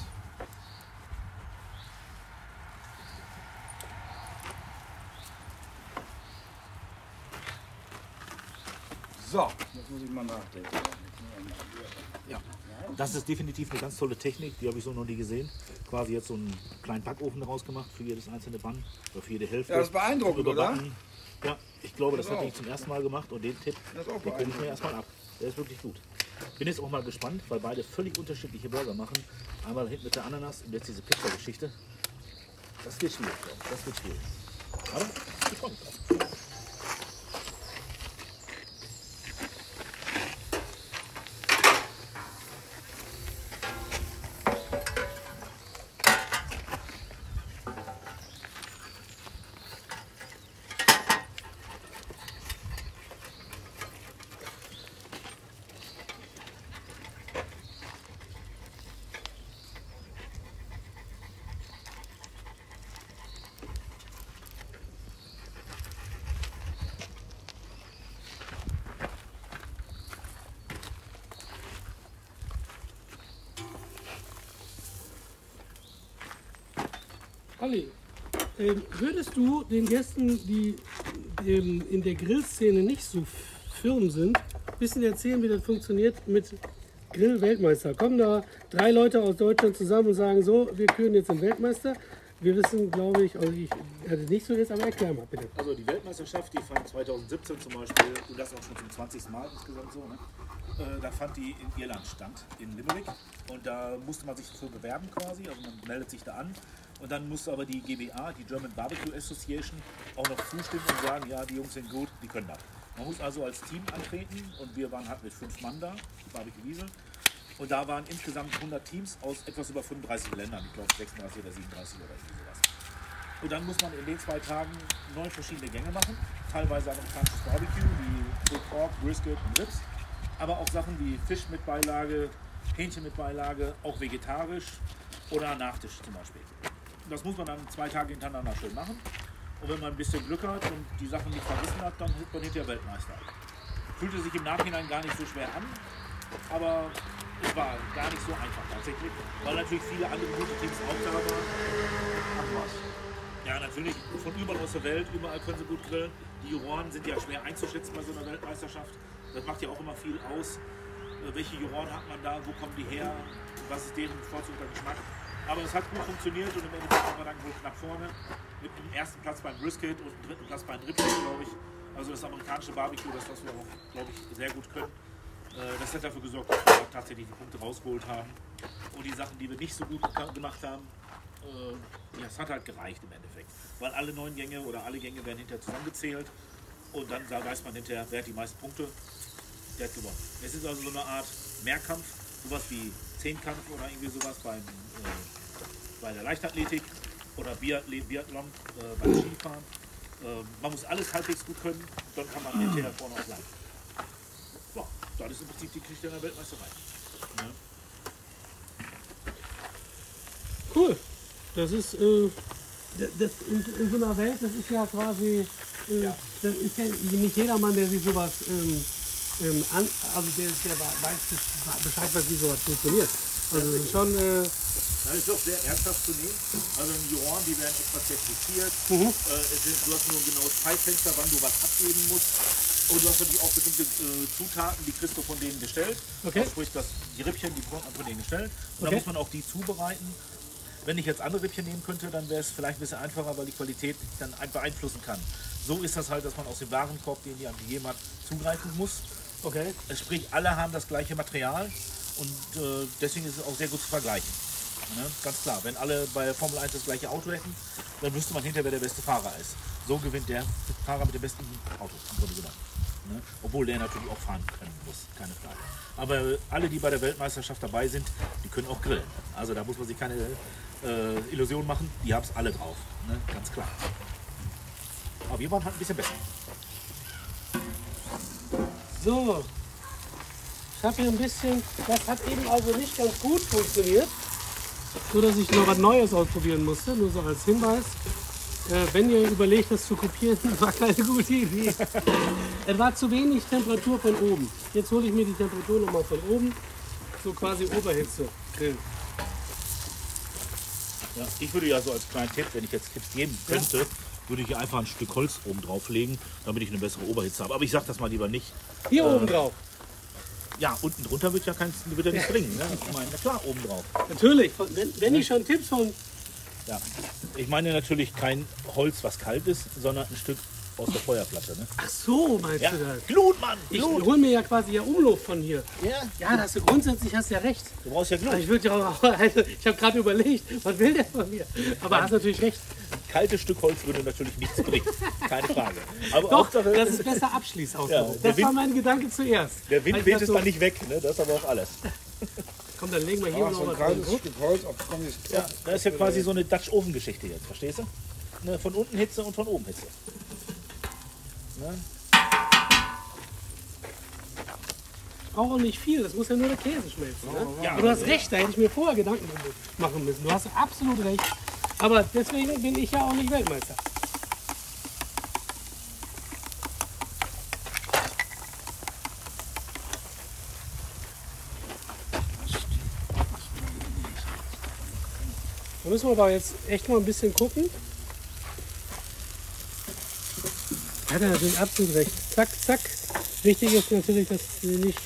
So, jetzt muss ich mal nachdenken. Ja, das ist definitiv eine ganz tolle Technik, die habe ich so noch nie gesehen. Quasi jetzt so einen kleinen Backofen daraus gemacht für jedes einzelne Band oder für jede Hälfte. Ja, das ist beeindruckend, Überbacken. Ja, ich glaube, das habe ich zum ersten Mal gemacht und den Tipp, Das ist auch den gucke ich mir erstmal ab. Der ist wirklich gut. Bin jetzt auch mal gespannt, weil beide völlig unterschiedliche Burger machen. Einmal hinten mit der Ananas und jetzt diese Pizza-Geschichte. Das wird schwierig, glaube ich. Das wird schwierig. Aber ich freue mich drauf. Olli, würdest du den Gästen, die in der Grillszene nicht so firm sind, ein bisschen erzählen, wie das funktioniert mit Grill-Weltmeister? Kommen da 3 Leute aus Deutschland zusammen und sagen so, wir küren jetzt den Weltmeister. Wir wissen, glaube ich, also ich hatte nicht so jetzt, aber erklär mal bitte. Also die Weltmeisterschaft, die fand 2017 zum Beispiel, und das auch schon zum 20. Mal insgesamt so, ne? Da fand die in Irland statt, in Limerick. Und da musste man sich dafür bewerben quasi, also man meldet sich da an. Und dann musste aber die GBA, die German Barbecue Association, auch noch zustimmen und sagen, ja, die Jungs sind gut, die können das. Man muss also als Team antreten und wir waren halt mit 5 Mann da, Barbecue Wiesel. Und da waren insgesamt 100 Teams aus etwas über 35 Ländern, ich glaube 36 oder 37 oder irgendwie sowas. Und dann muss man in den 2 Tagen 9 verschiedene Gänge machen, teilweise amerikanisches Barbecue, wie Pulled Pork, Brisket und Ribs. aber auch Sachen wie Fisch mit Beilage, Hähnchen mit Beilage, auch vegetarisch oder Nachtisch zum Beispiel. Das muss man dann 2 Tage hintereinander schön machen. Und wenn man ein bisschen Glück hat und die Sachen nicht vergessen hat, dann wird man hinterher Weltmeister. Fühlte sich im Nachhinein gar nicht so schwer an, aber es war gar nicht so einfach tatsächlich, weil natürlich viele andere gute Teams auch da waren. Ja, natürlich von überall aus der Welt, überall können sie gut grillen. Die Juroren sind ja schwer einzuschätzen bei so einer Weltmeisterschaft. Das macht ja auch immer viel aus. Welche Juroren hat man da, wo kommen die her, was ist deren bevorzugter Geschmack. Aber es hat gut funktioniert und im Endeffekt waren wir dann wohl knapp vorne. Mit dem ersten Platz beim Brisket und dem 3. Platz beim Rippchen, glaube ich. Also das amerikanische Barbecue, das was wir auch, glaube ich, sehr gut können. Das hat dafür gesorgt, dass wir tatsächlich die Punkte rausgeholt haben. Und die Sachen, die wir nicht so gut gemacht haben, ja, es hat halt gereicht im Endeffekt. Weil alle 9 Gänge oder alle Gänge werden hinterher zusammengezählt. Und dann da weiß man hinterher, wer hat die meisten Punkte, der hat gewonnen. Es ist also so eine Art Mehrkampf, sowas wie Zehnkampf oder irgendwie sowas bei der Leichtathletik oder Biathlon beim Skifahren. Man muss alles halbwegs gut können, dann kann man hinterher vorne auch bleiben. Ja, das ist im Prinzip die Geschichte der Weltmeisterei. Ja. Cool. Das ist das in so einer Welt, das ist ja quasi, das ist ja nicht jedermann, der sich sowas also der weiß Bescheid, wie sowas funktioniert. Also das ist schon. Das ist doch sehr ernsthaft zu nehmen. Also die Juroren, die werden extra zertifiziert. Du hast nur ein genaues Zeitfenster, wann du was abgeben musst. Und du hast natürlich auch bestimmte Zutaten, die kriegst du von denen gestellt. Okay. Also sprich, die Rippchen, die bekommt man von denen gestellt. Und dann muss man auch die zubereiten. Wenn ich jetzt andere Rippchen nehmen könnte, dann wäre es vielleicht ein bisschen einfacher, weil die Qualität dann beeinflussen kann. So ist das halt, dass man aus dem Warenkorb, den die einem gegeben hat, zugreifen muss. Okay. Sprich, alle haben das gleiche Material und deswegen ist es auch sehr gut zu vergleichen. Ne? Ganz klar, wenn alle bei Formel 1 das gleiche Auto hätten, dann wüsste man hinterher, wer der beste Fahrer ist. So gewinnt der Fahrer mit dem besten Auto, im Grunde genommen. Ne? Obwohl der natürlich auch fahren können muss, keine Frage. Aber alle, die bei der Weltmeisterschaft dabei sind, die können auch grillen. Also da muss man sich keine Illusion machen, die haben es alle drauf, ne? Ganz klar. Aber wir waren halt ein bisschen besser. So, ich habe hier ein bisschen, das hat eben also nicht ganz gut funktioniert, so dass ich noch was Neues ausprobieren musste, nur so als Hinweis. Wenn ihr überlegt, das zu kopieren, war keine gute Idee. Es war zu wenig Temperatur von oben. Jetzt hole ich mir die Temperatur nochmal von oben, so quasi Oberhitze grillen. Ja, ich würde ja so als kleinen Tipp, wenn ich jetzt Tipps geben könnte, würde ich hier einfach ein Stück Holz oben drauflegen, damit ich eine bessere Oberhitze habe. Aber ich sage das mal lieber nicht. Hier oben drauf. Ja, unten drunter wird ja nichts bringen. Ne? Ich meine, na klar, oben drauf. Natürlich, wenn ich schon Tipps von... Ja, ich meine natürlich kein Holz, was kalt ist, sondern ein Stück aus der Feuerplatte. Ne? Ach so, meinst Ja, du das? Glut, Mann! Ich Glut! hole mir ja quasi ja Umluft von hier. Ja, Ja, das hast grundsätzlich hast du ja recht. du brauchst ja Glut. Ich würde ja auch, also, ich habe gerade überlegt, was will der von mir? Aber hast natürlich recht. Ein kaltes Stück Holz würde natürlich nichts bringen. Keine Frage. Aber Doch, Hauptsache, das ist besser abschließt auch. Ja, so. der Das war Wind- mein Gedanke zuerst. der Als Wind ich weht das es so- dann nicht weg. Ne? Das ist aber auch alles. Komm, dann legen wir hier Ach, noch so ein was kleines drauf. Stück Holz auf Kommis. Ja, das ist ja quasi so eine Dutch-Oven-Geschichte jetzt. Verstehst du? Ne? Von unten Hitze und von oben Hitze. Ne? Ich brauche auch nicht viel, das muss ja nur der Käse schmelzen. Ne? Ja, Aber du hast recht, da hätte ich mir vorher Gedanken machen müssen. Du hast absolut recht. Aber deswegen bin ich ja auch nicht Weltmeister. Da müssen wir aber jetzt echt mal ein bisschen gucken. Hat er natürlich absolut recht. Zack, zack. Wichtig ist natürlich, dass wir nicht...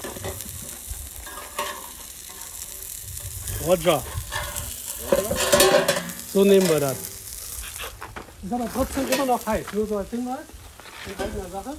Roger. So nehmen wir das. Ist aber trotzdem immer noch heiß. Nur so als Hinweis. In eigener Sache.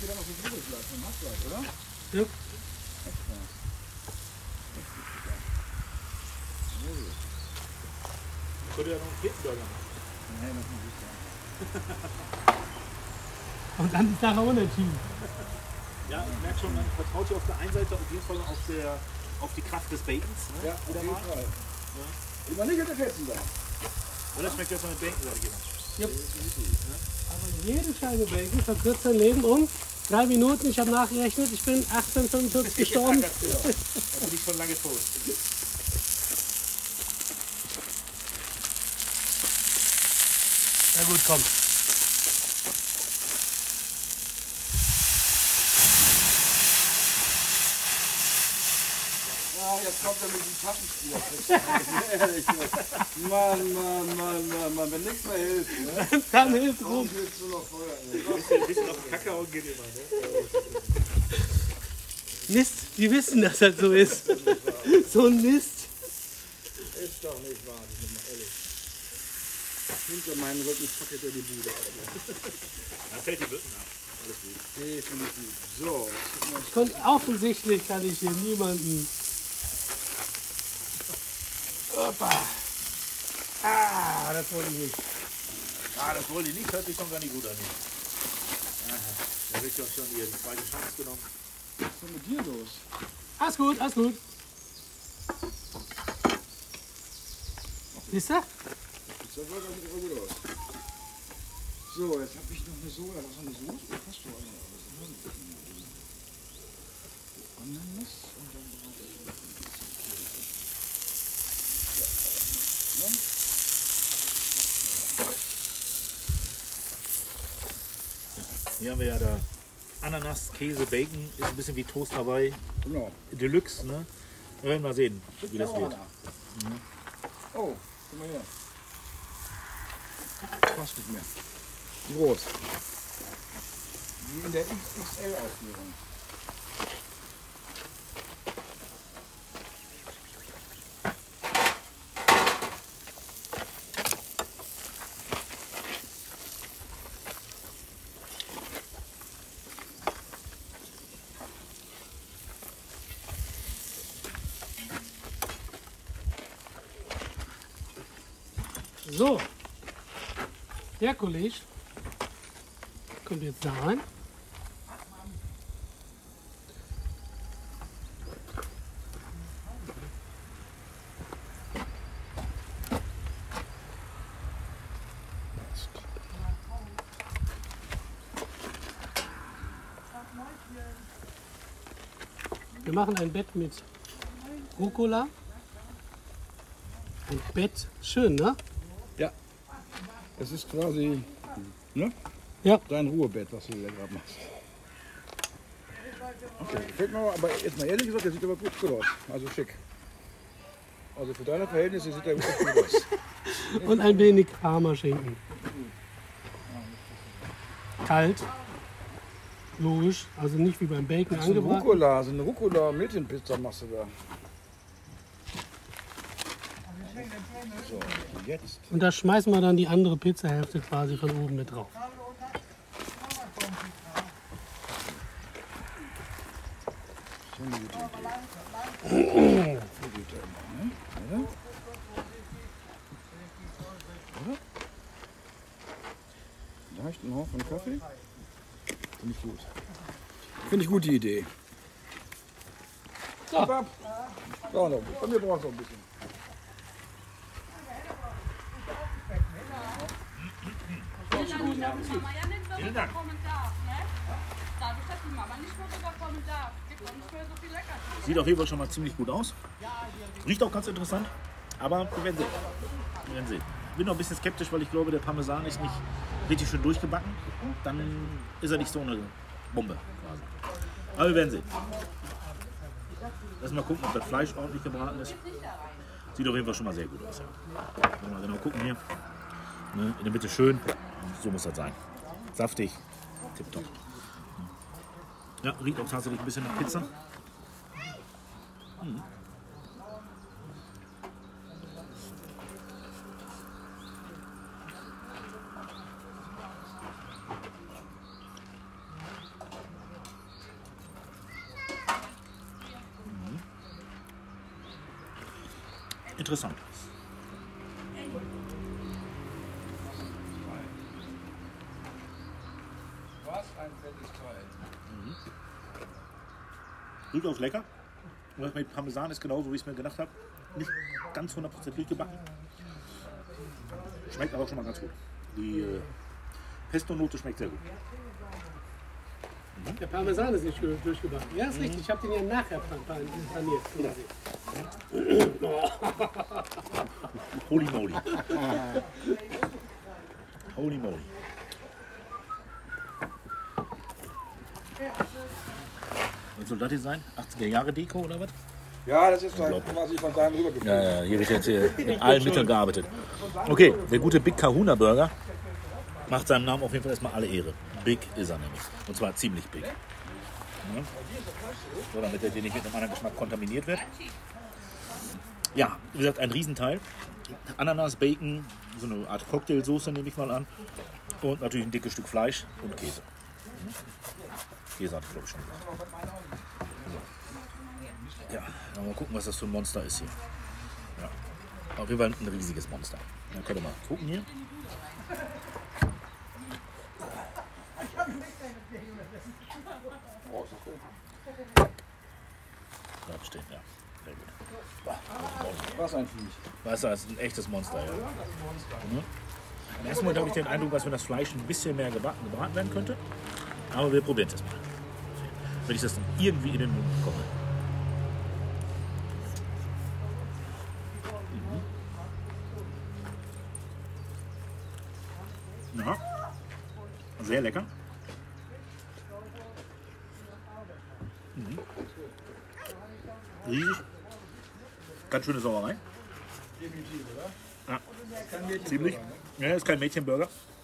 dann noch so übrig bleibt vom Hackfleisch, oder? Ja. Ich könnte ja noch einen Kettenburger machen. Nee, das muss ich sagen. Und dann ist nachher unentschieden. Ja, ich merke schon, man vertraut hier auf der einen Seite auf jeden Fall auf die Kraft des Bacons. Ne? Ja, auf Wieder jeden mal. Fall. Immer nicht unterschätzen da. Oder schmeckt das mal mit Bacon, sag ich immer. Aber jede Scheibe Bacon verkürzt dein Leben um 3 Minuten. Ich habe nachgerechnet, ich bin 1845 gestorben. Ja, genau. Da bin ich schon lange tot. Na gut, komm. Ja, jetzt kommt er mit dem Taschenspieler. Ehrlich, Mann, wenn nichts mehr hilft, ne? Dann hilft Warum rum. willst du noch Feuer? Ein bisschen auf den Kakao geht immer, ne? Mist, die wissen, dass das so ist. So ein Mist. Ist doch nicht wahr, das ist mal ehrlich. Hinter meinem Rücken fackelt er die Bude. Da fällt die Bütten ab. Alles gut. Definitiv. So, Offensichtlich kann ich hier niemanden. Opa. Ah, das wollte ich nicht. Ah, das wollte ich nicht, hört sich schon gar nicht gut an. Aha, da habe ich doch schon hier die zweite Chance genommen. was ist denn mit dir los? Alles gut, alles gut. Siehst du? Das sieht aber gut aus. So, jetzt habe ich noch eine Soße. Was ist eine Soße? Hast du eine? Ananas und dann brauche ich Hier haben wir ja da Ananas, Käse, Bacon, ist ein bisschen wie Toast dabei. genau. Deluxe, ne? Wir werden mal sehen, wie das wird. Oh, guck mal her. Passt nicht mehr. Groß. Wie in der XXL-Ausführung. So. Der Kollege kommt jetzt da rein. Wir machen ein Bett mit Rucola. Ein Bett, schön, ne? Ja. Es ist quasi, ne? Ja. Dein Ruhebett, was du hier gerade machst. Okay, gefällt mir aber jetzt mal ehrlich gesagt, der sieht aber gut aus. Also schick. Also für deine Verhältnisse sieht er wirklich gut aus. Und ein wenig Parmaschinken. Kalt. Logisch. Also nicht wie beim Bacon So eine angebraten. Rucola, so eine Rucola-Mädchenpizza machst du da. So, und jetzt. Und da schmeißen wir dann die andere Pizzahälfte quasi von oben mit drauf. So eine gute Idee. So geht der immer, ne? Oder? Oder? Leicht einen Haufen Kaffee. Finde ich gut. Finde ich gut die Idee. So. Ab. Ja, noch. Bei mir braucht es noch ein bisschen. Vielen Dank. Kommentar, ne? Dadurch, dass die Mama nicht mehr rüberkommen darf, gibt auch nicht mehr so viel lecker. Sieht auf jeden Fall schon mal ziemlich gut aus. Riecht auch ganz interessant. Aber wir werden sehen. Wir werden sehen. Bin noch ein bisschen skeptisch, weil ich glaube, der Parmesan ist nicht richtig schön durchgebacken. Dann ist er nicht so eine Bombe quasi. Aber wir werden sehen. Lass mal gucken, ob das Fleisch ordentlich gebraten ist. Sieht auf jeden Fall schon mal sehr gut aus. Ja. Mal genau gucken hier. Ne, in der Mitte schön. So muss das sein. Saftig. Tipptopp. Ja, riecht auch tatsächlich ein bisschen nach Pizza. interessant. Was ein fettes Teil. Durchaus lecker. Und das mit Parmesan ist genauso, wie ich es mir gedacht habe. Nicht ganz 100% durchgebacken. Schmeckt aber schon mal ganz gut. Die Pesto-Note schmeckt sehr gut. Der Parmesan ist nicht durchgebacken. Ja, ist richtig. Ich habe den ja nachher paniert. Holy moly. Holy moly. Was soll das hier sein? 80er Jahre Deko oder was? Ja, das ist halt quasi von seinem rübergeführt. Ja, hier wird jetzt mit allen Mitteln gearbeitet. Okay, der gute Big Kahuna Burger macht seinem Namen auf jeden Fall erstmal alle Ehre. Big ist er nämlich. Und zwar ziemlich big. Ja. So, damit der hier nicht mit einem anderen Geschmack kontaminiert wird. Ja, wie gesagt, ein Riesenteil. Ananas, Bacon, so eine Art Cocktailsoße nehme ich mal an. Und natürlich ein dickes Stück Fleisch und Käse. Käse hatte ich glaube ich schon gesagt. Ja, mal gucken, was das für ein Monster ist hier. Ja. Auf jeden Fall ein riesiges Monster. Dann könnt ihr mal gucken hier. Da steht, ja. Sehr gut. Was ein Viech. Weißt du, das ist ein echtes Monster, ja. Im ersten Moment habe ich den Eindruck, dass wenn das Fleisch ein bisschen mehr gebraten werden könnte. Aber wir probieren es mal. Wenn ich das dann irgendwie in den Mund bekomme. Ja. Sehr lecker. Riesig. Ganz schöne Sauerei. Definitiv, oder? Ja, Kein Mädchen ziemlich. Ja, ist kein Mädchenburger.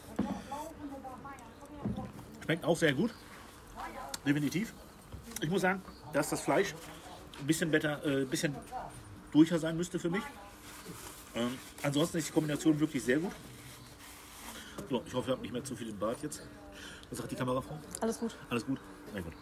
Schmeckt auch sehr gut. Definitiv. Ich muss sagen, dass das Fleisch ein bisschen bisschen durcher sein müsste für mich. Ansonsten ist die Kombination wirklich sehr gut. So, ich hoffe, ihr habt nicht mehr zu viel im Bart jetzt. Was sagt die Kamerafrau? Alles gut. Alles gut? Sehr gut.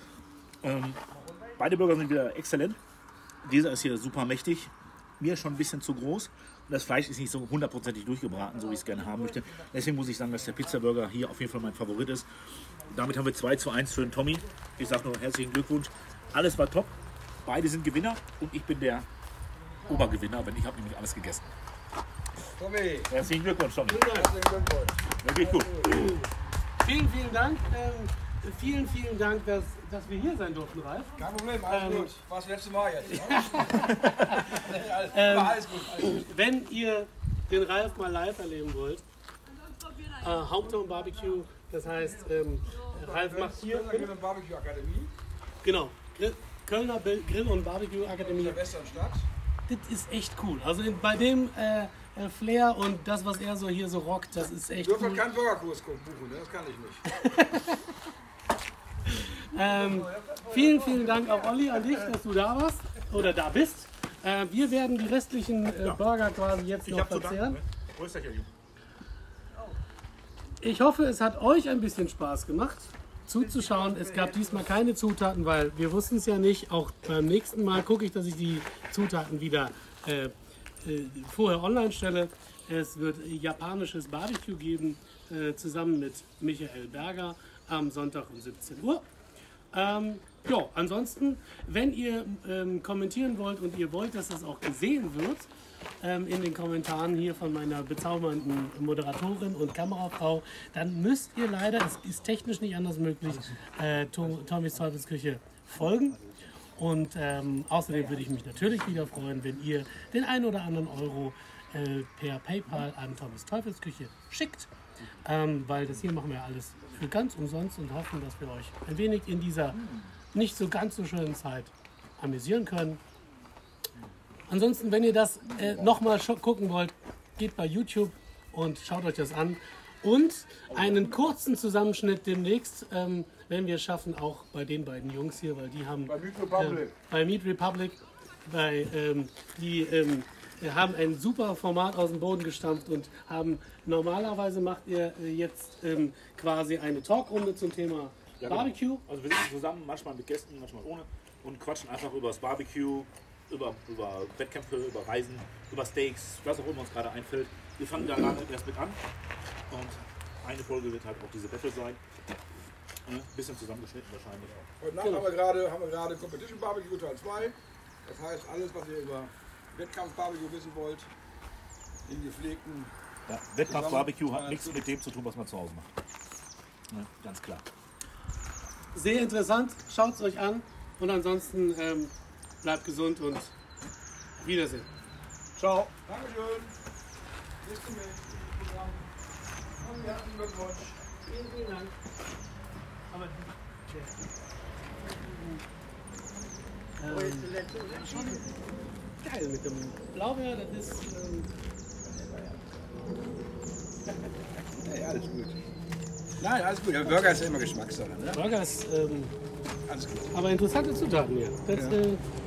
Beide Burger sind wieder exzellent. Dieser ist hier super mächtig. Mir schon ein bisschen zu groß. Und das Fleisch ist nicht so hundertprozentig durchgebraten, so wie ich es gerne haben möchte. Deswegen muss ich sagen, dass der Pizzaburger hier auf jeden Fall mein Favorit ist. Damit haben wir 2:1 für den Tommy. Ich sage nur herzlichen Glückwunsch. Alles war top. Beide sind Gewinner und ich bin der Obergewinner, denn ich habe nämlich alles gegessen. Tommy, Herzlichen Glückwunsch, Tommy. herzlichen Glückwunsch. Wirklich gut. Vielen, vielen Dank. Vielen Dank, dass wir hier sein durften, Ralf. Kein Problem, alles gut. War das letzte Mal jetzt. Alles gut. Wenn ihr den Ralf mal live erleben wollt, Hometown Barbecue, das heißt, Ralf macht hier, Grill und Barbecue Akademie genau, Kölner Grill- und Barbecue Akademie. in der Westernstadt. Das ist echt cool. Also bei dem Flair und das, was er so hier so rockt, das ist echt Dürfen cool. keinen Burgerkurs buchen, ne? Das kann ich nicht. Vielen Dank auch, Olli, an dich, dass du da warst oder da bist. Wir werden die restlichen Burger quasi jetzt noch verzehren. Wo ist der hier? Ich hoffe, es hat euch ein bisschen Spaß gemacht zuzuschauen. Es gab diesmal keine Zutaten, weil wir wussten es ja nicht. Auch beim nächsten Mal gucke ich, dass ich die Zutaten wieder vorher online stelle. Es wird japanisches Barbecue geben, zusammen mit Michael Berger am Sonntag um 17 Uhr. Ja, ansonsten, wenn ihr kommentieren wollt und ihr wollt, dass das auch gesehen wird, in den Kommentaren hier von meiner bezaubernden Moderatorin und Kamerafrau, dann müsst ihr leider, es ist technisch nicht anders möglich, Tommys Teufelsküche folgen. Und außerdem würde ich mich natürlich wieder freuen, wenn ihr den einen oder anderen Euro per PayPal an Tommys Teufelsküche schickt. Weil das hier machen wir alles für ganz umsonst und hoffen, dass wir euch ein wenig in dieser nicht so ganz so schönen Zeit amüsieren können. Ansonsten, wenn ihr das nochmal gucken wollt, geht bei YouTube und schaut euch das an. Und einen kurzen Zusammenschnitt demnächst, wenn wir es schaffen, auch bei den beiden Jungs hier, weil die haben Bei Meat Republic. bei Meat Republic, die haben ein super Format aus dem Boden gestampft und haben, normalerweise macht ihr jetzt quasi eine Talkrunde zum Thema Ja, genau. Barbecue. Also wir sitzen zusammen, manchmal mit Gästen, manchmal ohne und quatschen einfach über das Barbecue, über Wettkämpfe, über Reisen, über Steaks, was auch immer uns gerade einfällt. Wir fangen da gerade erst mit an und eine Folge wird halt auch diese Battle sein. Ein bisschen zusammengeschnitten wahrscheinlich auch. Heute Nacht haben wir gerade Competition Barbecue Teil 2. Das heißt, alles, was ihr über Wettkampf-Barbecue wissen wollt, den gepflegten... Ja, Wettkampf-Barbecue hat nichts mit dem zu tun, was man zu Hause macht. Ja, ganz klar. Sehr interessant, schaut es euch an und ansonsten bleibt gesund und Wiedersehen. Ciao. Dankeschön. Bis zum nächsten Programm. Und herzlichen Glückwunsch. Vielen Dank. Aber schon geil mit dem Blaubeer, das ist... Hey, alles gut. Nein, alles gut. Der Burger ist ja immer Geschmackssache. Ne? Burger ist... Alles gut. aber interessante Zutaten hier. Das,